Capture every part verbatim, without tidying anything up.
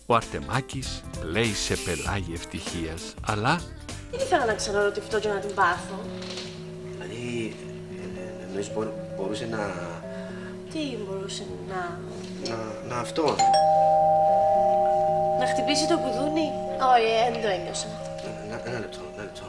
Ο Αρτεμάκης πλέει σε πελάγι ευτυχίας, αλλά... Δεν ήθελα να ξαναρωτηθώ και να την πάθω. Δηλαδή, εννοείς μπορούσε να... Τι μπορούσε να... Να, να αυτό. Να χτυπήσει το κουδούνι. Όχι, δεν το ένιωσα. Ένα λεπτό, ένα λεπτό.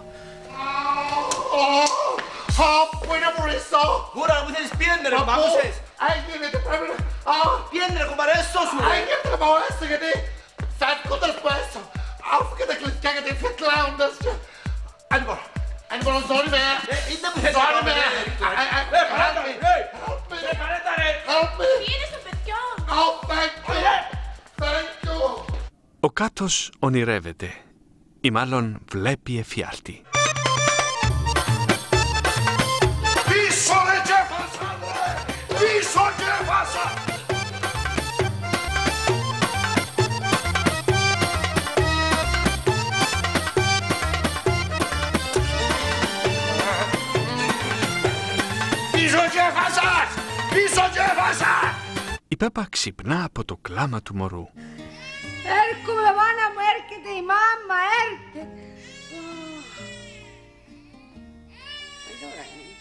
Πού είναι ο Μωρίσο! Ούρα, μου θέλεις πιέντε ρε, μ' άκουσες! Έγινε, πρέπει να... Πιέντε ρε, κουμπάρε, έσω σου ρε! Έγινε, να πάω έσω, γιατί φεύγοντας που έσω. Αφού και τα κλειδιά, γιατί φεκλάοντας και... Αν μπορώ, αν μπορώ, ζώνη με... Είναι που θες να Ζώνη με... Ρε, παρέτα ρε! Ρε, παρέτα ρε! Τι είναι στο παιδιό! Oh, thank you! Thank you! Ο Κάτος ονειρεύεται, ή μάλλον βλέπει εφιάλτη. Πίσω ρε Τζέφασα! Πίσω Τζέφασα! Πίσω Τζέφασας! Πίσω Τζέφασα! Η Πέπα ξυπνά από το κλάμα του μωρού. Έρχομαι, μάνα μου, έρχεται η μάμα, έρχεται. Τώρα είναι.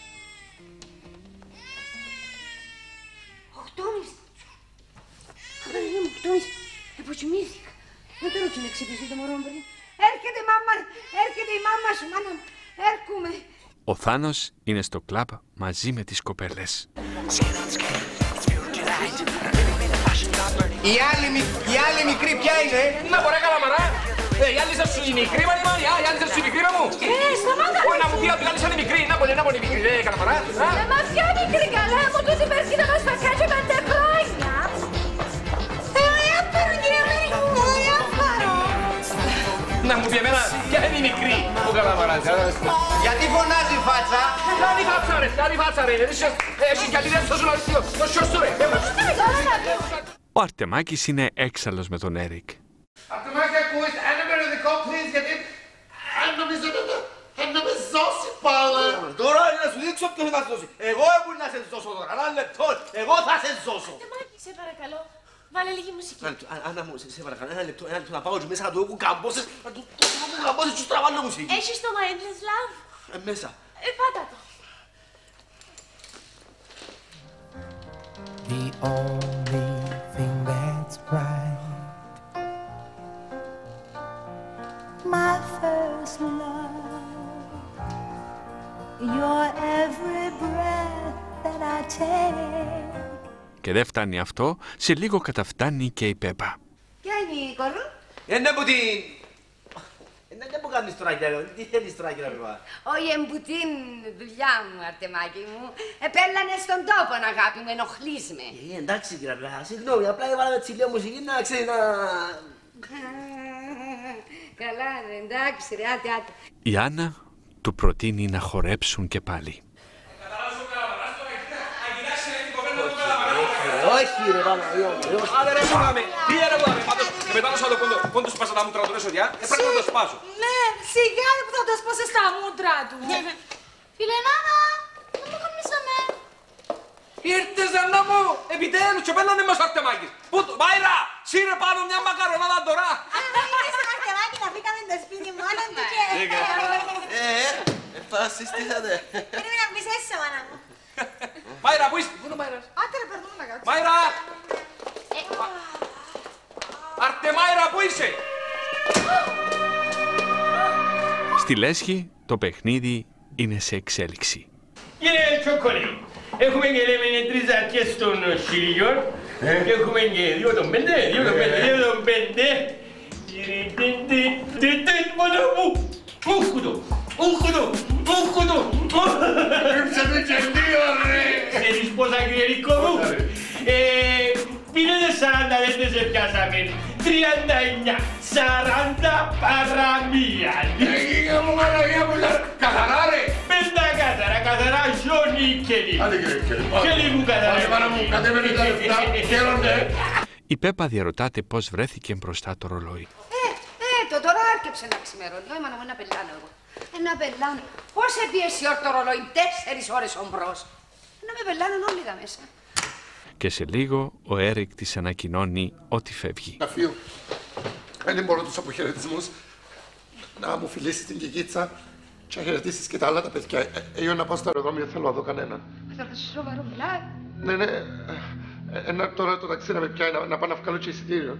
Οχτώμιση. Αγάπη μου, οχτώμιση. Εποκοιμήθηκα. Δεν τώρα τι να ξυπνήσει το μωρό μου πριν. Έρχεται μάμα, έρχεται η μάμα σου, μάνα μου. Έρχομαι. Ο Θάνος είναι στο κλαμπ μαζί με τις κοπέλες. Η άλλη, η άλλη μικρή ποια είναι? Να μπορεί καλαμαρά! Ε, η άλλη σας σου η μικρή μανιμάνια, η άλλη σας σου η μικρή μου! Ε, σταμάτα! Όχι, να μου πει ότι η άλλη σας είναι μικρή, να μπορεί να μπορεί μικρή, ε, καλαμαρά! Ε, μα ποια μικρή καλά μου, τούτη πέρσι να μας φακάζει πέντε χρόνια! Ε, ωραία πάρω, κυρία Μερικού, ωραία πάρω! Να μου πει εμένα, ποια είναι η μικρή που καλαμαρά! Γιατί φωνάζει η φάτσα? Κάνει φάτσα ρε, κάνει φάτσα ρε, εσύ γιατί δεν σώσουν αριστείο, το σωστό ρε! Ο Αρτεμάκης είναι έξαλλος με τον Έρικ. Αρτεμάκη, ακούεις, ένα περιοδικό, please, γιατί... Αν νομίζω να με ζώσει πάλι. Τώρα να σου δείξω ποιος θα σε ζώσει. Εγώ ήμουν να σε ζώσω τώρα, ένα λεπτό, εγώ θα σε ζώσω. Αρτεμάκη, σε παρακαλώ, βάλε λίγη μουσική. Άννα μου, σε παρακαλώ, ένα λεπτό, ένα λεπτό, να πάω μέσα να του έχω καμπόσες, να του έχω καμπόσες και σου τραβάλω μουσική. Έχεις το My Endless Love? Ε, μέσα. Ε, πάτα το. The only thing that's right, my first love, your every breath that I take. Και δεν φτάνει αυτό, σε λίγο καταφτάνει και η Πέπα. Ποια είναι η κορού? Είναι που την... Είναι που κάνεις τώρα, τι θέλεις τώρα, κύριε Πέπα. Όχι, εμπουτήν δουλειά μου, Αρτεμάκη μου. Επέλανε στον τόπο, αγάπη μου, ενοχλείς με. Ε, εντάξει, κύριε Πέπα, συγγνώμη, απλά έβαλα έτσι λίγο μουσική να ξέρει να... Καλά, ρε, εντάξει, ρε, άτε, άτε. Η Άννα του προτείνει να χορέψουν και πάλι. Όχι ρε πάμε, όχι. Άντε ρε πάμε, πήγε ρε πάμε, πάντως μετά το Σαββατοκύριακο πόντο σπάσα τα μούτρα του ρε σοδιά, πρέπει να το σπάσω. Ναι, σιγά ρε που θα το σπάσεις στα μούτρα του. Φιλενάνα, δεν μου καμνήσαμε. Ήρθες Ανά μου, επιτέλους και πέλανε μας ο Αρτεμάκης. Πού το, Μάιρα, σύρε πάνω μια μακαρονάδα τώρα. Είσαι Αρτεμάκη, να βρήκαμε το σπίτι μόνο του και... Ε, ε, φασιστήσατε. Περίμενα να μπεις έσω, μάνα μου. Μάιρα, πού είσαι, πού είναι ο Μάιρας. Άντε ρε, περνούμε να κάτσουμε. Μάιρα! Αρτεμάιρα, πού είσαι. Στη Λέσχη το παιχνίδι είναι σε εξέλιξη. Κύριε Τσοκολί, έχουμε και λέμε τρεις αρχές των χιλιών και έχουμε και δύο των πέντε, δύο των πέντε, δύο των πέντε. Μόνο μου, ούχουτο, ούχουτο, ούχουτο. Ήρθαμε και δύο ρε. Ξέρεις πόσα κυριαρικό μου. Πήρετε σαράντα πέντε σε πιάσαμε, τριάντα εννιά, σαράντα παραμία. Έγινε μου μαλαγιά μου, καθαρά ρε. Πέντα καθαρά, καθαρά ζώνη κελί. Άντε κύριε κύριε. Κελί μου καθαρά. Άντε μάνα μου, κατέβαινε τα λεφτά, χαίρονται. Η Πέπα διαρωτάται πώς βρέθηκε μπροστά το ρολόι. Ε, ε, το τώρα άρκεψε να ξημερώνει. Όχι, μάνα μου, ένα πελάνω εγώ. Ένα πελάνω. Πώς έπιεσαι όρθο ρολόι, τέσσερις ώρες ομπρός. Να με πελάνουν όλοι τα μέσα. Και σε λίγο ο Έρικ της ανακοινώνει ότι φεύγει. Γραφείο. Κάνει μόνο τους αποχαιρετισμούς. Να μου φιλήσεις την Κικίτσα και να χαιρετήσεις και τα άλλα τα παιδιά. Εγώ να πάω στο αεροδρόμιο, δεν θέλω να δω κανέναν. Θα το σοβαρό μιλάει. Ναι, ναι. Ένα τώρα το ταξί να με πιάει, να, να πάω να βγάλω και εισιτήριο.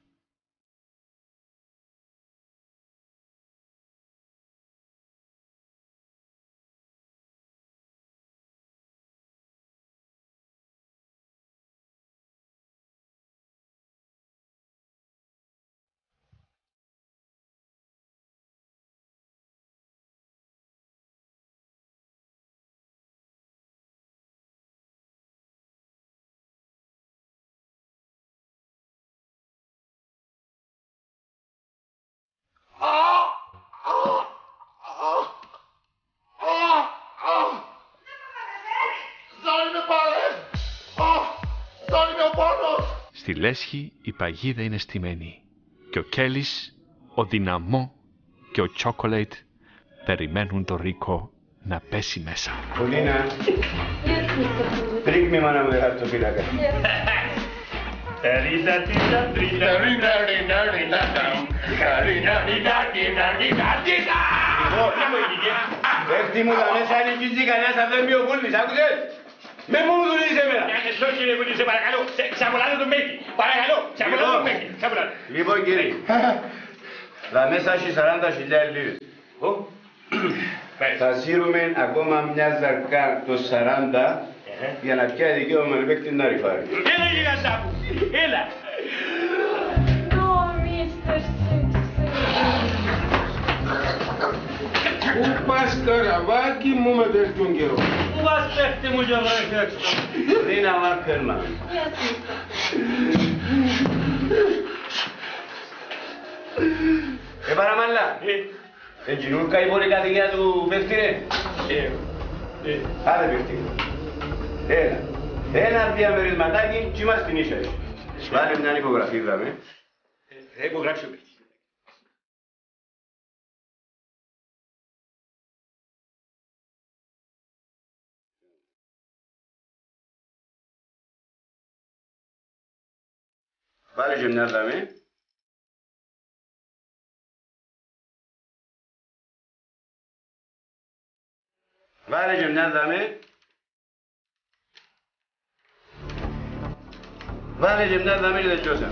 Στη λέσχη η παγίδα είναι στημένη και ο Κέλης, ο Δυναμό και ο Τσόκολεϊτ περιμένουν το Ρίκο να πέσει μέσα. Πολίνα, τρίκμη μάνα μου δεν χάρη το πίνακα. Ρίνα, τίνα, τρίνα, ρίνα, ρίνα, ρίνα, ρίνα, ρίνα, ρίνα, ρίνα, ρίνα. Έρθει μου τα μέσα ανοικίζει κανένας αν δεν μη ο Βούλης, άκουσες? Με μου δουλείς εμένα. Ευχαριστώ κύριε Βούλη, σε παρακαλώ, ξαπολάτε τον Μέκη. Παρακαλώ, ξαπολάτε τον Μέκη. Λοιπόν κύριε, τα μέσα έχει σαράντα χιλιάδες λίρες. Θα σύρουμε ακόμα μια ζαρκά το σαράντα για να πιάει δικαίωμα με παίκτη να ρηφάρει. Έλα γιγαντά μου, έλα. Πού πας καραβάκι μου με τέτοιον καιρό? Πού πας παίχτη μου και βρέχει έξω? Ρίνα Μάρκερμαν. Ε παραμάλλα, έτσι νουλκα η πολυκατοικία του παίχτη ρε? Άντε παίχτη. Έλα. Ένα διαμερισματάκι και είμαστε στην ίσια. Βάλε μια υπογραφή δάμε. Θα υπογράψω παίχτη. Βάλε και μια δάμε. Βάλε και μια δάμε. Βάλε και μια δάμε και τελειώσα.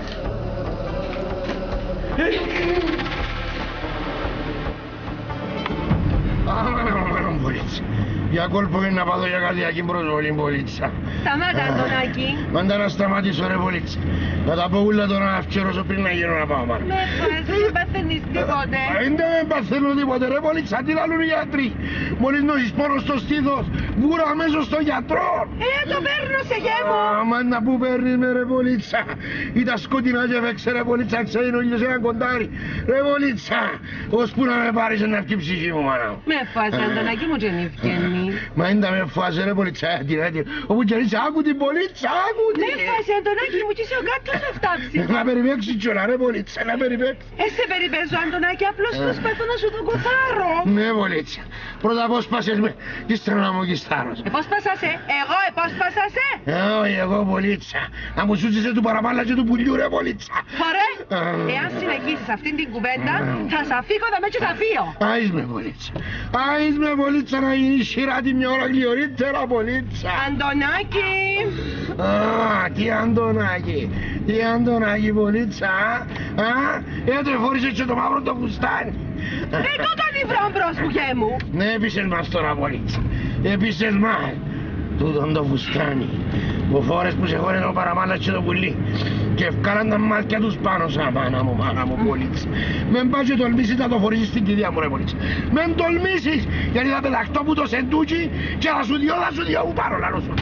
Για κόλπο είναι να πάω για καρδιακή προσβολή, Πολίτσα. Σταμάτα, Αντωνάκη. Μάντα να σταματήσω, ρε Πολίτσα. Να τα πω ούλα τώρα να αυξέρωσω πριν να γίνω να πάω πάνω. Με φας, δεν παθαίνεις τίποτε. Δεν με παθαίνω τίποτε, ρε Πολίτσα. Τι λαλούν οι γιατροί. Μόλις νόσεις πόνο στο στήθος, βούρα αμέσως στο γιατρό. Ε, το παίρνω σε γέμο. Αμάν να που παίρνεις με, ρε Πολίτσα. Ήταν σκοτεινά και βέξε, ρε Πολίτσα, ξέρει όλες ένα κοντάρι. Ρε Πολίτσα, ώσπου να με πάρεις να βγει ψυχή μου, μάνα μου. Με φας, Αντωνάκη μου, και νυφκένει. Μα είναι τα με φάσε ρε Πολίτσα, όπου και είσαι άκου την Πολίτσα, άκου την. Με φάσε, Αντωνάκη μου, και είσαι ο κάτος να φτάψεις. Να περιπέξεις κιόλα ρε Πολίτσα, να περιπέξεις. Ε, σε περιπέζω, Αντωνάκη, απλώς προσπαθώ να σου τον κοθάρω. Ναι, Πολίτσα, πρώτα απόσπασες με, και ύστερα να μου γιστάρως. Επόσπασασαι, εγώ επόσπασασαι. Ε, όχι, εγώ Πολίτσα, να μου σούτσισε του παραμάλα και του πουλιού ρε Πολίτσα. Ωραία, εάν συνεχίσεις αυτήν την κουβέντα, θα σ' αφήκω δαμέ και θα φύγω. Άις με Πολίτσα, άις με Πολίτσα να γίνει σειράτη μια ώρα γλυωρίτερα Πολίτσα. Αντωνάκη. Α, τι Αντωνάκη, τι Αντωνάκη Πολίτσα, α, έτω εφόρησε και το μαύρο το φουστάνι. Ε, τούτον η βραμπρός μου γέ μου. Ναι, έπισες μας τώρα Πολίτσα, έπισες μας. Τούτον το φουστάνι, που φόρες που σε χώρε το παραμάλα και το πουλί και ευκάλαν τα μάτια τους πάνω σαν μάνα μου, μάνα μου Πολίτσα. Μεν πας και τολμήσεις να το φορήσεις στην κηδεία μου ρε Πολίτσα. Μεν τολμήσεις, γιατί θα πεταχτώ που το σεντούκι και θα σου διώ, θα σου διώ που πάρω λαλό σου.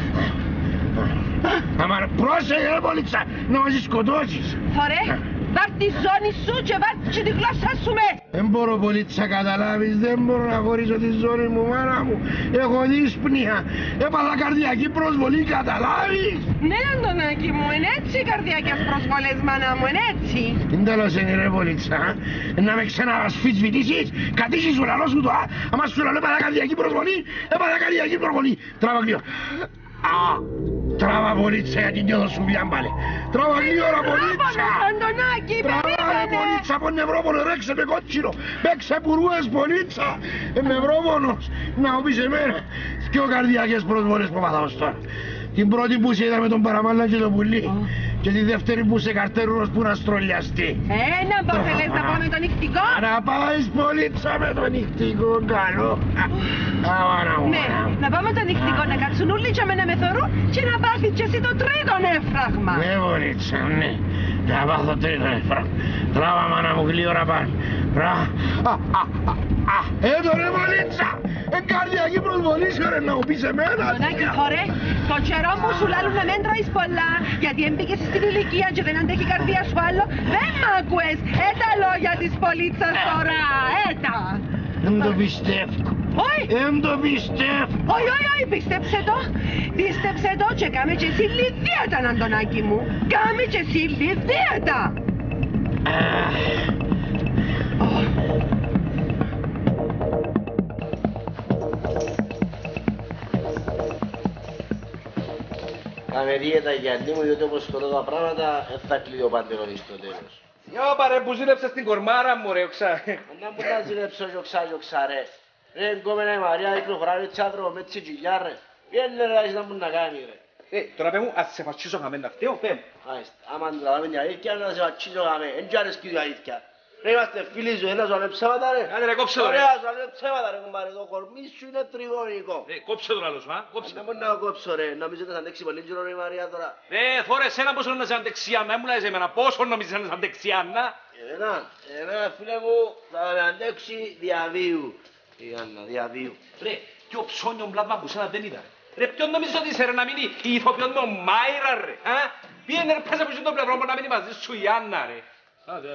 Αμα πρόσεχε ρε Πολίτσα, να μας σκοτώσεις. Ωραία, βάρ' τη ζώνη σου και βάρ' και τη γλώσσα σου με. Δεν μπορώ Πολίτσα καταλάβεις, δεν μπορώ να χωρίσω τη ζώνη μου μάνα μου. Έχω δύσπνοια, έπαθα καρδιακή προσβολή, καταλάβεις. Ναι Αντωνάκη μου, είναι έτσι οι καρδιακές προσβολές μάνα μου, είναι έτσι. Είναι τέλος είναι ρε Πολίτσα, να με ξανασφισβητήσεις, κατήσεις σου λαλό σου το α, άμα σου λαλό έπαθα καρδιακή προσβολή, έπαθα καρδιακή προσβολή. Τράβα γλύο. Α, τράβα Πολίτσα γιατί νιώθω σου πιάν πάλι. Τράβα γλύωρα Πολίτσα. Αντωνάκη, περίμενε. Πολίτσα από νευρόμονο, ρέξε με κότσινο, παίξε πουρούες Πολίτσα, νευρόμονος, να μου πεις εμένα, δυο καρδιακές προσβολές που πάθαμε τώρα. Την πρώτη που ήταν με τον Παραμάλλα και τον Πουλί και τη δεύτερη που σε καρτέρουρος που να στρολιαστεί. Ένα μπα θέλεις να πάμε το νυχτικό. Να πάεις Πολίτσα με το νυχτικό, καλό. Ναι, να πάμε το νυχτικό, να κάτσουν όλοι και με με θωρούν και να πάθεις και εσύ το τρίτο έφραγμα. Ναι Πολίτσα, ναι. Θα πάθω τρίτο έφραγμα. Τράβα μάνα μου γλύωρα πάνω. Πρα... Α, έτω ρε Πολίτσα. Ε, καρδιακή προσβολή σου ρε να μου πεις εμένα. Μονάκι χωρέ, το καιρό μου σου λάλλουν να μην τρώεις πολλά, γιατί έμπηκες στην ηλικία και δεν αντέχει η καρδία σου άλλο. Δεν μ' άκουες, έτα λόγια της Πολίτσας τώρα, έτα. Δεν το πιστεύω. Όχι. Δεν το πιστεύω. Όχι, όχι, όχι, πίστεψε το. Πίστεψε το και κάμε και εσύ λιδίατα, Αντωνάκη μου. Κάμε και εσύ λιδίατα. Κάμε δίαιτα γιατί μου, διότι όπως τώρα τα πράγματα δεν θα κλείω παντελόνι στο τέλος. Yo, παρέ, που ζήλεψες την κορμάρα μου, ρε, οξά. Να μου τα ζήλεψω κι οξά κι οξά, ρε. Ρε, εγκόμενα η Μαρία, κυκλοφοράει τσάτρο με τσιτζιλιά, ρε. Βγαίνε ρε, να μου να κάνει, ρε. Ε, τώρα πέ μου, ας σε φατσίσω χαμένα φταίω, πέ μου. Άιστα, άμα αντιλαμβάνει την αλήθεια, να σε φατσίσω χαμένα. Εν κι αρέσκει η αλήθεια. Ρε, είμαστε φίλοι σου, ένας σου ψέματα, ρε. Άντε ρε, κόψε το, ρε. Ωραία, σου ψέματα, ρε, κουμπάρε. Το κορμί σου είναι τριγωνικό. Ρε, κόψε το άλλο σου, α, κόψε. Να μπορεί να το κόψω, ρε. Νομίζω ότι θα αντέξει πολύ καιρό, ρε, η Μαρία, τώρα. Ρε, θόρε, εσένα πόσο να σε αντεξιά, να μου λες εμένα, πόσο νομίζεις να σε αντεξιά, να. Εμένα, εμένα, φίλε μου, θα με αντέξει διαβίου. Η Άννα, διαβίου. Ρε, ποιο ψώνιο μπλάβμα που σένα δεν είδα. Ρε, ποιον νομίζεις ότι είσαι, ρε, να μείνει η ηθοποιόν μου Μάιρα, ρε, α. Πήγαινε, ρε, πες από το πλευρό μου να μείνει μαζί σου η Άννα, ρε. Άντε.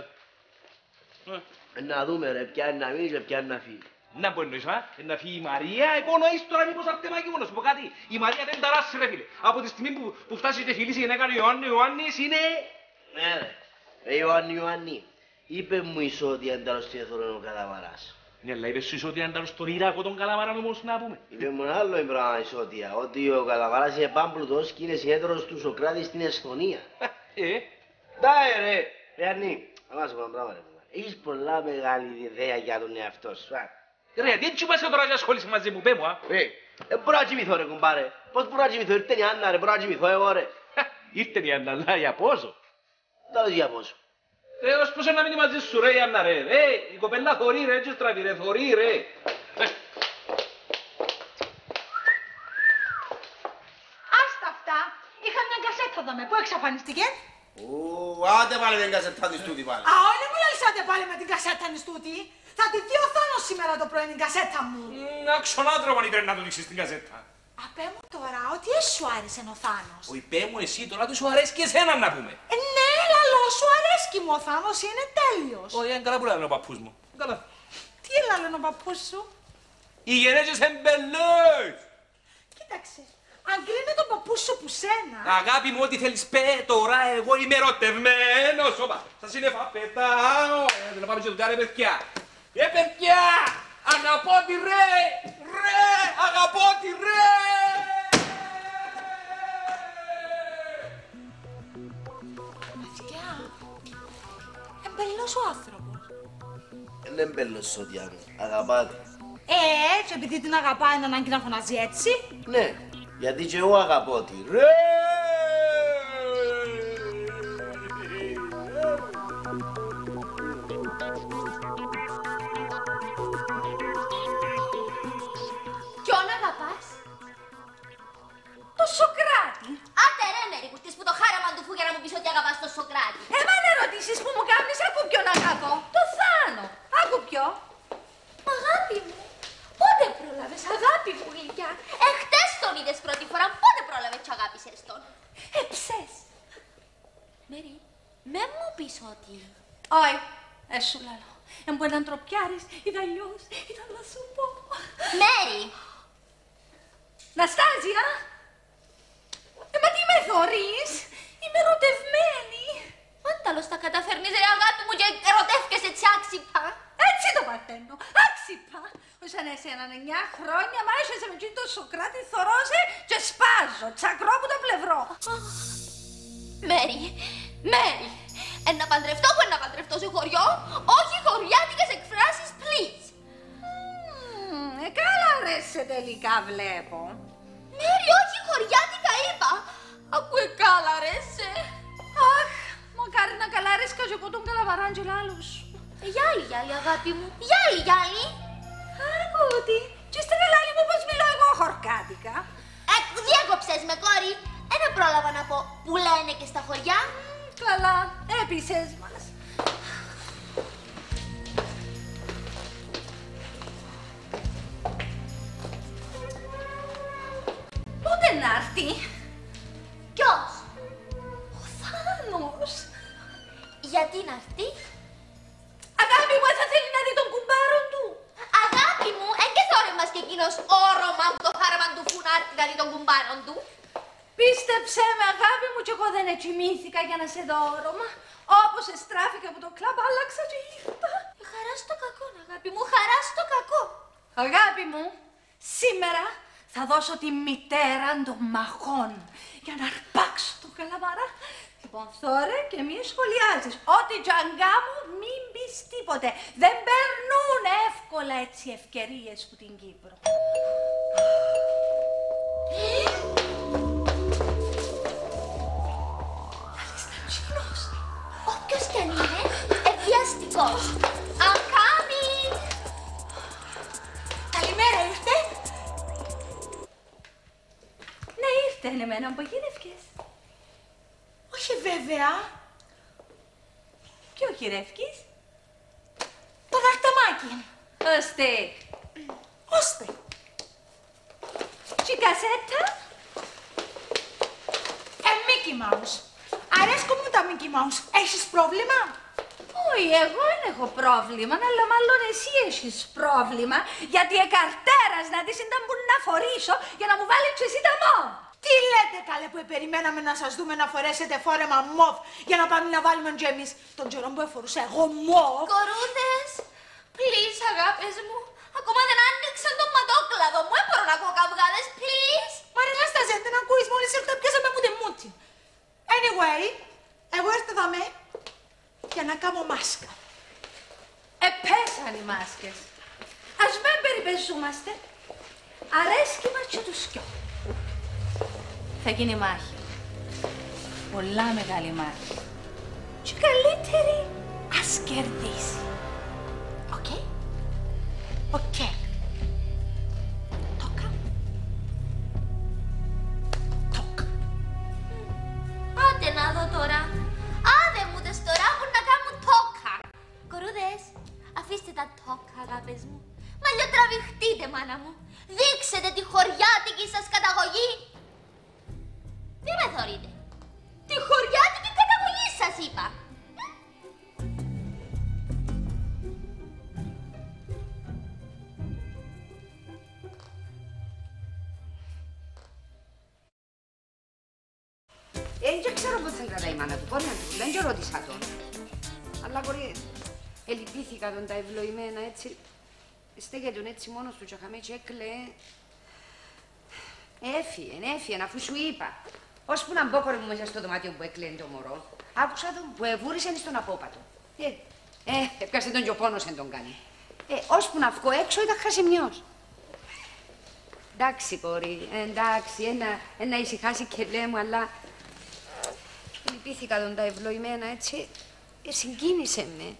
Να δούμε ρε, ποια είναι να μείνει και ποια είναι να φύγει. Να μπορεί να είσαι, να φύγει η Μαρία, εγώ νοείς τώρα μήπως αρτεμάκι μόνο σου πω κάτι. Η Μαρία δεν ταράσει ρε φίλε. Από τη στιγμή που, που φτάσει και φιλήσει η γυναίκα του Ιωάννη, ο Ιωάννης είναι... Ναι ρε, ρε Ιωάννη, Ιωάννη, είπε μου είσαι ότι ένταλος τι έθωρε ο Καλαμαράς. Ναι, αλλά είπες σου είσαι ότι ένταλος τον Ιράκο τον Καλαμαρά όμως να πούμε. Είπε μου ένα άλλο πράγμα ισότια, ότι ο Καλαμαράς είναι πάμπλουτος και είναι συνέδρος του Σοκράτη στην Εσθονία. Ε, Δάε ρε, ρε Αννή, να σου πω ένα πράγμα ρε. Έχεις πολλά μεγάλη ιδέα για τον εαυτό σου, α. Ρε, γιατί έτσι πας τώρα και ασχολείσαι μαζί μου, πέ μου, α. Ρε, δεν μπορώ να κοιμηθώ ρε κουμπάρε. Πώς μπορώ να κοιμηθώ, ήρθε η Άννα ρε, μπορώ να κοιμηθώ εγώ ρε. Ήρθε η Άννα, αλλά για πόσο. Τέλος για πόσο. Ρε, ως πόσο να μείνει μαζί σου ρε η Άννα ρε. Ρε, η κοπέλα θωρεί ρε, έτσι στραβεί ρε, θωρεί ρε. Άστα αυτά, είχα μια κασέτα δαμε, πού εξαφανιστήκε. Ου, άντε πάλι την κασέτα της τούτη πάλι. Α, όλοι μου λες άντε πάλι με την κασέτα της τούτη. Θα τη δει ο Θάνος σήμερα το πρωί την κασέτα μου. Να ξονάτρο αν ήθελε να του δείξεις την κασέτα. Απέ μου τώρα, ότι εσύ σου άρεσε ο Θάνος. Όχι, πέ μου εσύ τώρα του σου αρέσει και εσένα να πούμε. Ε, ναι, λαλό, σου αρέσκει μου ο Θάνος, είναι τέλειος. Όχι, είναι καλά που λένε ο παππούς μου. Καλά. Τι λένε ο παππούς σου. Οι γενέτσες εμπελές. Κοίταξε, αν κρίνει τον παππού σου που σένα. Αγάπη μου, ό,τι θέλεις πέ, τώρα εγώ είμαι ερωτευμένος. Όπα, θα σύννεφα πετάω. Ε, να πάμε και δουλειά ρε παιδιά. Ε, παιδιά, αγαπώ τη ρε, ρε, αγαπώ τη ρε. Παιδιά, εμπελός ο άνθρωπος. Είναι εμπέλος σωτιά μου, αγαπάτε. Ε, έτσι επειδή την αγαπάει είναι ανάγκη να φωνάζει έτσι. Ναι, γιατί και εγώ αγαπώ τη ρε. Ποιον αγαπάς? Το Σοκράτη. Άντε ρε Μέρη, που χτες που το χάραμα του φού για να μου πεις ότι αγαπάς τον Σοκράτη. Εμένα ερωτήσεις που μου κάνεις, άκου ποιον αγαπώ. Το Θάνο. Άκου ποιο. Αγάπη μου, πότε πρόλαβες αγάπη μου γλυκιά. Εχτες τον είδες πρώτη φορά, πότε πρόλαβες και αγάπησες τον. Εψες. Μέρη, με μου πεις ότι... Όχι, έσου λαλό. Εν που έναν τροπιάρης, είδα αλλιώς, ήταν να σου πω. Μέρη. Ναστάζια. Ε, μα τι με θωρείς. Είμαι ερωτευμένη. Μάνταλος τα καταφέρνεις ρε αγάπη μου και ερωτεύκες έτσι άξιπα. Έτσι το παθαίνω. Άξιπα. Όσαν εσένα εννιά χρόνια μ' άρεσες με εκείνο το Σοκράτη θωρώσαι και σπάζω. Τσακρώ από το πλευρό. Μέρη, Μέρη, Ένα παντρευτώ που ένα παντρευτώ σε χωριό, όχι χωριάτικες εκφράσεις, please. Ε, καλά ρε σε τελικά βλέπω. Μέρη, όχι χωριάτικα είπα. Ακού εκάλα ρε σε. Αχ, μακάρι να καλά ρε σκάζω εγώ τον καλαβαράντζελ άλλους. Γιάλι, γιάλι, αγάπη μου. Γιάλι, γιάλι. Αρκούτη, και ύστερα λάλη μου πως μιλώ εγώ χορκάτικα. Ε, διέκοψες με κόρη. Ένα πρόλαβα να πω που λένε και στα χωριά. Καλά, έπεισες μας. Πότε να έρθει? Ποιος? Ο Θάνος. Γιατί να έρθει? Αγάπη μου, θα θέλει να δει τον κουμπάρο του. Αγάπη μου, εν και θόρευμας και εκείνος όρομα που το χάραμα του φου να έρθει να δει τον κουμπάρο του. Πίστεψέ με αγάπη μου κι εγώ δεν ετσιμήθηκα για να σε δω όρομα. Όπως εστράφηκα από το κλαμπ άλλαξα και ήρθα. Χαρά στο κακό, αγάπη μου, χαρά στο κακό. Αγάπη μου, σήμερα θα δώσω τη μητέρα των μαχών για να αρπάξω το καλαμάρα. Λοιπόν, θόρε και μη σχολιάζεις. Ό,τι τζαγκά μου μην πεις τίποτε. Δεν περνούν εύκολα έτσι ευκαιρίες που την Κύπρο. Όποιος κι αν είναι, ευδιαστικός. I'm coming. Καλημέρα, ήρθε. Ναι, ήρθε εμένα που γυρεύκες. Όχι βέβαια. Ποιο γυρεύκεις? Το δαχταμάκι. Ώστε. Ώστε. Και η κασέτα? Ε, Mickey Mouse. Αρέσκουν μου τα Mickey Mouse. Έχεις πρόβλημα? Όχι, εγώ δεν έχω πρόβλημα, αλλά μάλλον εσύ έχεις πρόβλημα, γιατί εκαρτέρας να δεις ήταν που να φορήσω για να μου βάλεις και εσύ τα μοβ. Τι λέτε καλέ που περιμέναμε να σας δούμε να φορέσετε φόρεμα μοβ για να πάμε να βάλουμε και εμείς τον καιρό που εφορούσα εγώ μοβ. Κορούδες, please αγάπες μου, ακόμα δεν άνοιξαν τον ματόκλαδο μου, δεν μπορώ να ακούω καυγάδες, please. Μα ρε Αναστασία, δεν ακούεις, μόλις ήρθα πιάσαμε μου τη μούτη. Anyway, εγώ ήρθα δαμέ για να κάνω μάσκα. Επέσαν οι μάσκες. Ας μην περιπεζούμαστε. Αρέσκει μας και τους δυο. Θα γίνει μάχη. Πολλά μεγάλη μάχη. Και καλύτερη ας κερδίσει. Οκ. Οκ. Τόκα. Τόκα. Άντε να δω τώρα. Άντε μου τες τώρα που να κάνουν τόκα. Κορούδες, αφήστε τα τόκα αγάπες μου. Μαλλιοτραβηχτείτε μάνα μου. Δείξετε τη χωριάτικη σας καταγωγή. Τι με θωρείτε? Τη χωριάτικη καταγωγή σας είπα. Δεν ξέρω πώς θα κρατάει η μάνα του, πώς να του, δεν και ρώτησα τον. Αλλά κορί, ελυπήθηκα τον τα ευλοημένα έτσι. Στέκε τον έτσι μόνος του και χαμέ και έκλαιε. Έφυγε, έφυγε, αφού σου είπα. Ώσπου να μπω κορί μου μέσα στο δωμάτιο που έκλαιε το μωρό, άκουσα τον που εβούρισε στον απόπατο. Ε, ε, έπιασε τον και ο πόνος εν τον κάνει. Ε, ώσπου να βγω έξω ήταν χασιμιός. Εντάξει κορί, εντάξει, ένα, ένα ησυχάσει και λέει μου, αλλά λυπήθηκα τον τα ευλοημένα έτσι, ε, συγκίνησε με.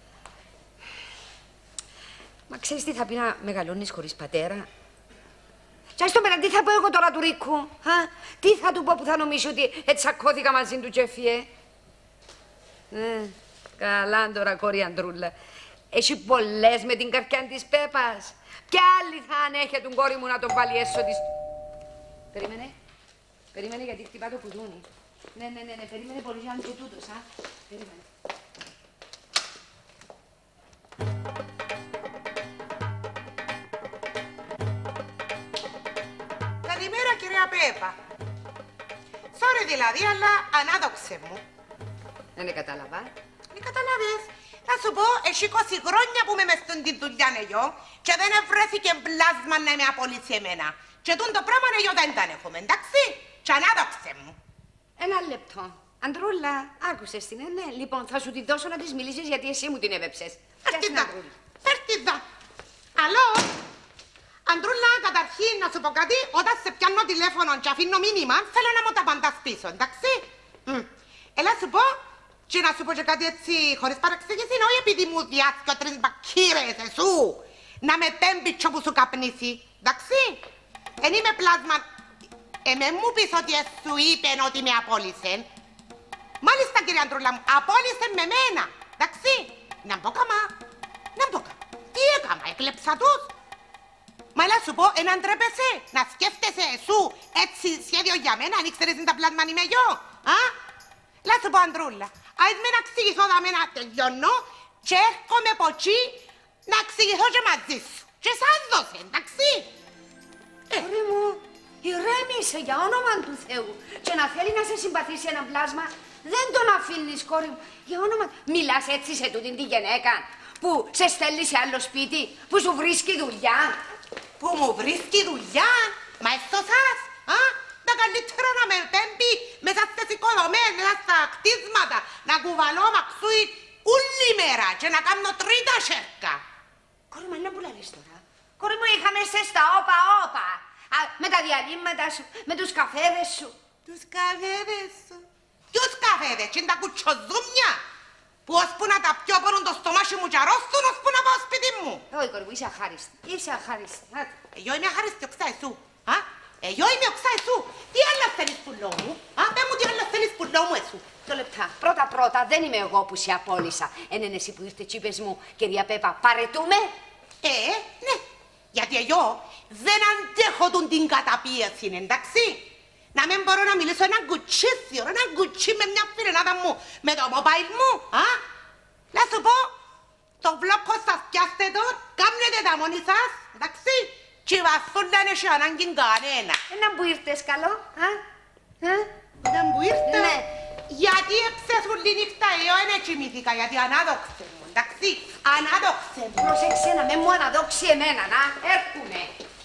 Μα ξέρεις τι θα πει να μεγαλώνεις χωρίς πατέρα? Και στο πέρα τι θα πω εγώ τώρα του Ρίκου, α? Τι θα του πω που θα νομίσει ότι ετσακώθηκα μαζί του και έφυγε? Ε, καλά τώρα κόρη Αντρούλα. Έχει πολλές με την καρκιά της Πέπας. Ποια άλλη θα ανέχε τον κόρη μου να τον βάλει έσω της... Περίμενε. Περίμενε γιατί χτυπά το κουδούνι. Ναι, ναι, ναι, ναι, περίμενε πολύ για να και τούτος, α. Περίμενε. Καλημέρα κυρία Πέπα. Sorry δηλαδή, αλλά ανάδοξε μου. Δεν κατάλαβα. Δεν καταλάβες. Θα σου πω, εσύ είκοσι χρόνια που είμαι μες στην δουλειά εγώ και δεν βρέθηκε πλάσμα να με απολύσει εμένα. Και τούτο πράγμα εγώ δεν τα έχουμε, εντάξει. Και ανάδοξε μου. Ένα λεπτό. Αντρούλα, άκουσες την, ε, ναι. Λοιπόν, θα σου τη δώσω να της μιλήσεις γιατί εσύ μου την έβεψες. Φέρτιδα, φέρτιδα. Αλλό. Αντρούλα, καταρχήν να σου πω κάτι, όταν σε πιάνω τηλέφωνο και αφήνω μήνυμα, θέλω να μου τα απαντάς πίσω, εντάξει. Mm. Έλα σου πω, και να σου πω και κάτι έτσι χωρίς παρεξήγηση, όχι επειδή μου διάσκει ο τρεις μπακύρες εσού, να με τέμπιτσο που σου καπνίσει, εντάξει. Εν είμαι πλάσμα, εμέ μου πεις ότι σου είπεν ότι με απόλυσεν. Μάλιστα κύριε Αντρούλα μου, απόλυσεν με μένα, εντάξει. Να μπω καμά, να μπω καμά. Τι έκαμα, έκλεψα τους. Μα έλα σου πω, έναν τρέπεσαι, να σκέφτεσαι σου έτσι σχέδιο για μένα, αν ήξερες είναι τα πλάσμα είμαι εγώ, α? Έλα σου πω Αντρούλα, ας με να εξηγηθώ δάμε να τελειώνω και έρχομαι από εκεί να εξηγηθώ και μαζί σου. Και σαν δώσε, εντάξει. Κόρη μου, ηρέμησε για όνομα του Θεού και να θέλει να σε συμπαθήσει ένα πλάσμα, δεν τον αφήνεις κόρη μου, για όνομα... Μιλάς έτσι σε τούτην τη γυναίκα που σε στέλνει σε άλλο σπίτι, που σου βρίσκει δουλειά. Που μου βρίσκει δουλειά, μα έσω σας, α? Τα καλύτερα να με πέμπει μέσα στις οικοδομές, μέσα στα κτίσματα, να κουβαλώ μαξούι όλη μέρα και να κάνω τρίτα σέρκα. Κόρη μου, να που λαλείς τώρα. Κόρη μου, είχαμε σε στα όπα όπα. Α, με τα διαλύματα σου, με τους καφέδες σου. Τους καφέδες σου. Ποιους καφέδες, και είναι τα κουτσοζούμια. Που ώσπου να τα πιω πόνουν το στομάχι μου και αρρώστουν, ώσπου να πάω σπίτι μου. Όχι κόρη μου, είσαι αχάριστη, είσαι αχάριστη. Εγώ είμαι αχάριστη οξά εσού. Α, εγώ είμαι οξά εσού. Τι άλλο θέλεις πουλό μου, α, πέ μου τι άλλο θέλεις πουλό μου εσού. Το λεπτά. Πρώτα πρώτα δεν είμαι εγώ που σε απόλυσα. Εν είναι εσύ που ήρθε και είπες μου, κυρία Πέπα, παρετούμε. Ε, ναι. Γιατί εγώ δεν αντέχω τον την καταπίεση, εντάξει. Να μην μπορώ να μιλήσω έναν κουτσίσιο, έναν κουτσί με μια φιλενάδα μου, με το mobile μου, α. Να σου πω, το βλόκο σας πιάστε το, κάμνετε τα μόνοι σας, εντάξει. Και η βασούλα είναι σε ανάγκη κανένα. Ένα που ήρθες καλό, α. Ένα που ήρθες. Ναι. Γιατί έψες όλη νύχτα εγώ δεν κοιμήθηκα, γιατί ανάδοξε μου, εντάξει. Ανάδοξε μου. Πρόσεξε να με μου αναδόξει εμένα, να έρχουνε.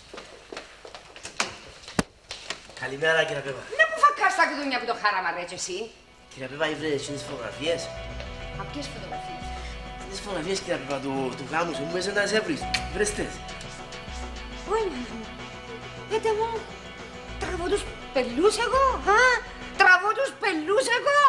Καλημέρα κύριε Πέπα. Να που φακάς τα κουδούνια που το χάραμα ρε και εσύ. Κύριε Πέπα, ήβρες τις φωτογραφίες. Μα ποιες φωτογραφίες. Τις φωτογραφίες κύριε Πέπα του, του γάμου σου, μου μέσα να σε βρεις. Βρες τες. Όχι μάνα μου. Έτε μου, τραβώ τους πελούς εγώ, α. Τραβώ τους πελούς εγώ.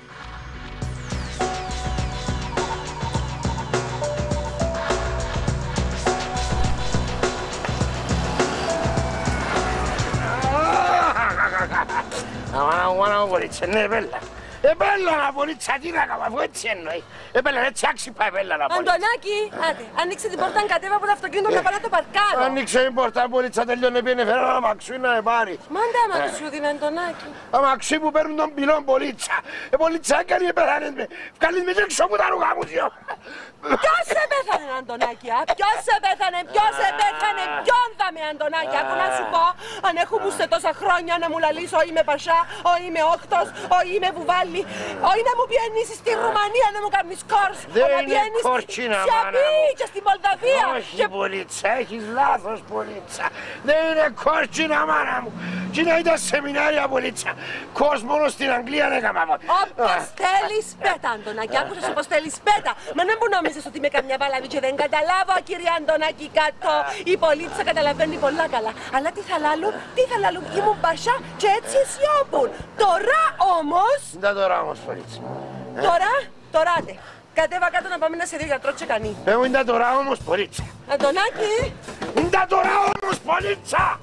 Αμάνα μου, αμάνα μου, πολίτσα, ναι, μπέλα. Ε, μπέλα να πολίτσα, τι να κάνω, αφού έτσι εννοεί. Ε, μπέλα, έτσι άξιπα, ε, μπέλα να πολίτσα. Αντωνάκη, άντε, άνοιξε την πόρτα, κατέβα από το αυτοκίνητο να πάω να το παρκάρω. Άνοιξε την πόρτα, πολίτσα, τελειώνε, πήγαινε, φέρω ένα αμαξί να με πάρει. Μάντα αμαξού, δίνε, Αντωνάκη. Αμαξί που παίρνουν τον πυλόν, πολίτσα. Ε, πολίτσα, έκανε, πεθάνες με. Βγάλεις με και έξω που τα ρούχα μου, δυο. Ποιος σε πέθανε, Αντωνάκη, α? Ποιος σε πέθανε, ποιος σε πέθανε, ποιον θα με, Αντωνάκη. Άκου να σου πω, αν έχουμε σε τόσα χρόνια να μου λαλείς, όχι είμαι Πασά, όχι είμαι Όκτος, όχι είμαι Βουβάλι, όχι να μου πιένεις στη Ρουμανία να μου κάνεις κόρς. Δεν είναι κόρτσινα, μάνα μου. Και στη Μολδαβία. Όχι, πολίτσα, έχεις λάθος, πολίτσα. Δεν είναι κόρτσινα, μάνα μου. Τι να ήταν σεμινάρια, πολίτσα. Κόρς μόνο στην Αγγλία δεν έκανα. Όπως θέλεις πέτα, Αντωνάκη, άκουσες όπως θέλεις πέτα. Μα να μου νόμιζες ότι είμαι καμιά παλαβή και δεν καταλάβω, κύριε Αντωνάκη, κάτω. Η πολίτσα καταλαβαίνει πολλά καλά. Αλλά τι θα λάλλουν, τι θα λάλλουν, ήμουν Πασά και έτσι σιώπουν. Τώρα όμως... Δεν τώρα όμως, πολίτσα. Τώρα, τώρα άντε. Κατέβα κάτω να πάμε να σε δει ο γιατρός και κανεί. Ε, μου είναι τώρα όμως, πολίτσα. Αντωνάκη. Είναι τώρα όμως, πολίτσα.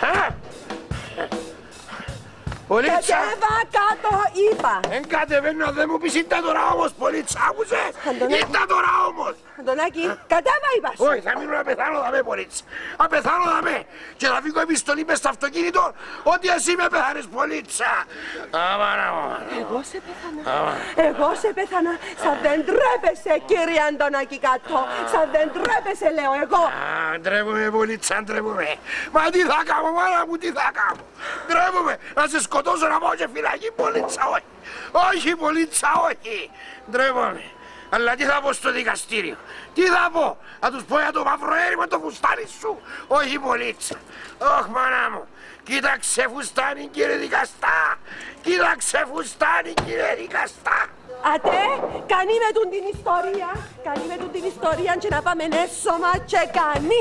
Πολίτσα. Κατέβα κάτω, είπα. Εν κατεβαίνω, δεν μου πεις είναι τώρα όμως, πολίτσα, άκουσες. Είναι τώρα όμως. Αντωνάκη, κατέβα είπα σου. Όχι, θα μείνω να πεθάνω δαμέ, πολίτσα. Να πεθάνω δαμέ. Και να φύγω επιστολή μες στο αυτοκίνητο ότι εσύ με πεθάνεις, πολίτσα. Αμάνα μου. Εγώ σε πέθανα. Εγώ σε πέθανα. Σαν δεν τρέπεσαι, κύριε Αντωνάκη, κάτω. Σαν δεν τρέπεσαι, λέω εγώ. Α, ντρέπομαι, πολίτσα, ντρέπομαι. Μα τι θα κάνω, μάνα μου, τι θα κάνω. Ντρέπομαι. Να σε σκοτώσω να πάω και φυλακή, πολίτσα, όχι. Όχι, πολίτσα, όχι. Ντρέπομαι. Αλλά τι θα πω στο δικαστήριο, τι θα πω, θα τους πω για το μαύρο έρημα το φουστάνι σου, όχι πολίτσα. Ωχ, μάνα μου, Κοίταξε φουστάνι κύριε δικαστά! Κοίταξε φουστάνι κύριε δικαστά! Ατε, κάνει με τούν την ιστορία, κάνει με τούν την ιστορία και να πάμε έσωμα και κάνει.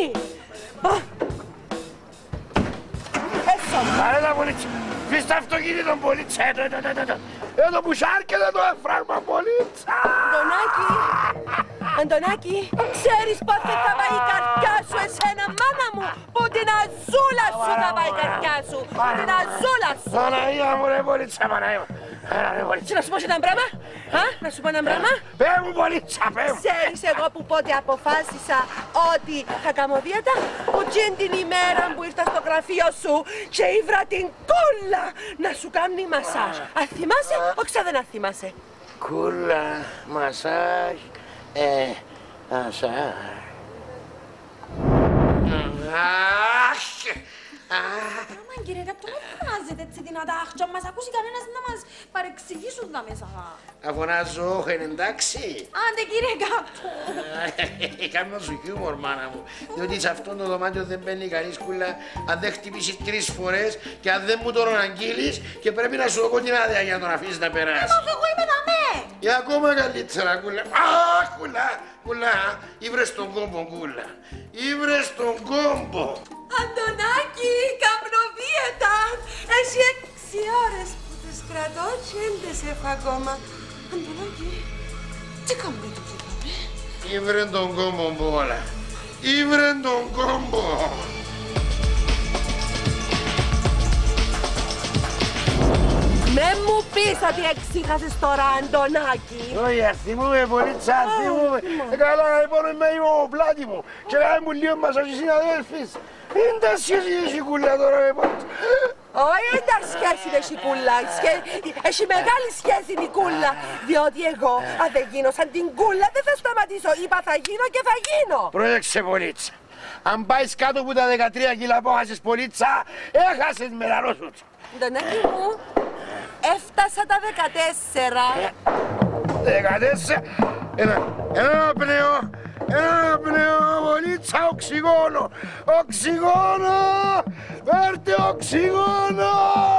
Έσωμα. Πάρε τα πολίτσα, φύστα αυτοκίνητο πολίτσα, εδώ, εδώ, εδώ, εδώ. Εδώ που σάρκεται το εφράγμα πολίτσα. Αντωνάκη, Αντωνάκη, ξέρεις πότε θα πάει η καρδιά σου εσένα μάνα μου, που την αζούλα σου θα πάει η καρδιά σου, που την αζούλα σου. Παναγία μου ρε πολίτσα, Παναγία μου. Να σου πω ένα πράγμα, α, να σου πω ένα πράγμα. Πέ μου πολίτσα, πέ μου. Ξέρεις εγώ που πότε αποφάσισα ότι θα κάνω δίαιτα, που τζιν την ημέρα που ήρθα στο γραφείο σου και ήβρα την κούλα να σου κάνει μασάζ. Αν θυμάσαι, όχι σαν δεν θυμάσαι. Κούλα, μασάζ, ε, μασάζ. Αχ, Αμάν κύριε Καπτό, να φωνάζετε έτσι δυνατά, αχτια μας ακούσει κανένας να μας παρεξηγήσουν τα μέσα. Να φωνάζω, όχι είναι εντάξει. Άντε κύριε Καπτό. Κάνω σου χιούμορ μάνα μου, διότι σε αυτό το δωμάτιο δεν μπαίνει κανείς κούλα αν δεν χτυπήσεις τρεις φορές και αν δεν μου τον αγγείλεις και πρέπει να σου δω την άδεια για να τον αφήσεις να περάσει. Μα εγώ είμαι δαμέ. Και ακόμα καλύτερα κούλα. Αχ, κούλα, κούλα, ήβρες τον κόμπο κούλα. Ήβρες τον κόμπο. Αντωνάκη, καπνοδίαιτα. Έχει έξι ώρες που τις κρατώ και δεν σε έχω ακόμα. Αντωνάκη, τι κάνουμε το πήγαμε. Ήβρε τον κόμπο μπόλα. Ήβρε τον κόμπο. Με μου πεις ότι εξήχασες τώρα, Αντωνάκη. Όχι, θυμούμαι πολύ τσα, θυμούμαι. Καλά, λοιπόν, είμαι ο πλάτη μου. Και κάνει μου λίγο μας όχι συναδέλφεις. Είναι τα σχέση η κούλα τώρα, λοιπόν. Όχι, είναι τα σχέση η κούλα. Έχει μεγάλη σχέση η κούλα. Διότι εγώ, αν δεν γίνω σαν την κούλα, δεν θα σταματήσω. Είπα θα γίνω και θα γίνω. Πρόσεξε, πολίτσα. Αν πάεις κάτω από τα δεκατρία κιλά που έχασες, πολίτσα, έχασες μεραρό σου. Αντωνάκη μου, έφτασα τα δεκατέσσερα. Δεκατέσσερα. Ένα, ένα πνεό, ένα πνεό, πολίτσα, οξυγόνο, οξυγόνο, φέρτε οξυγόνο.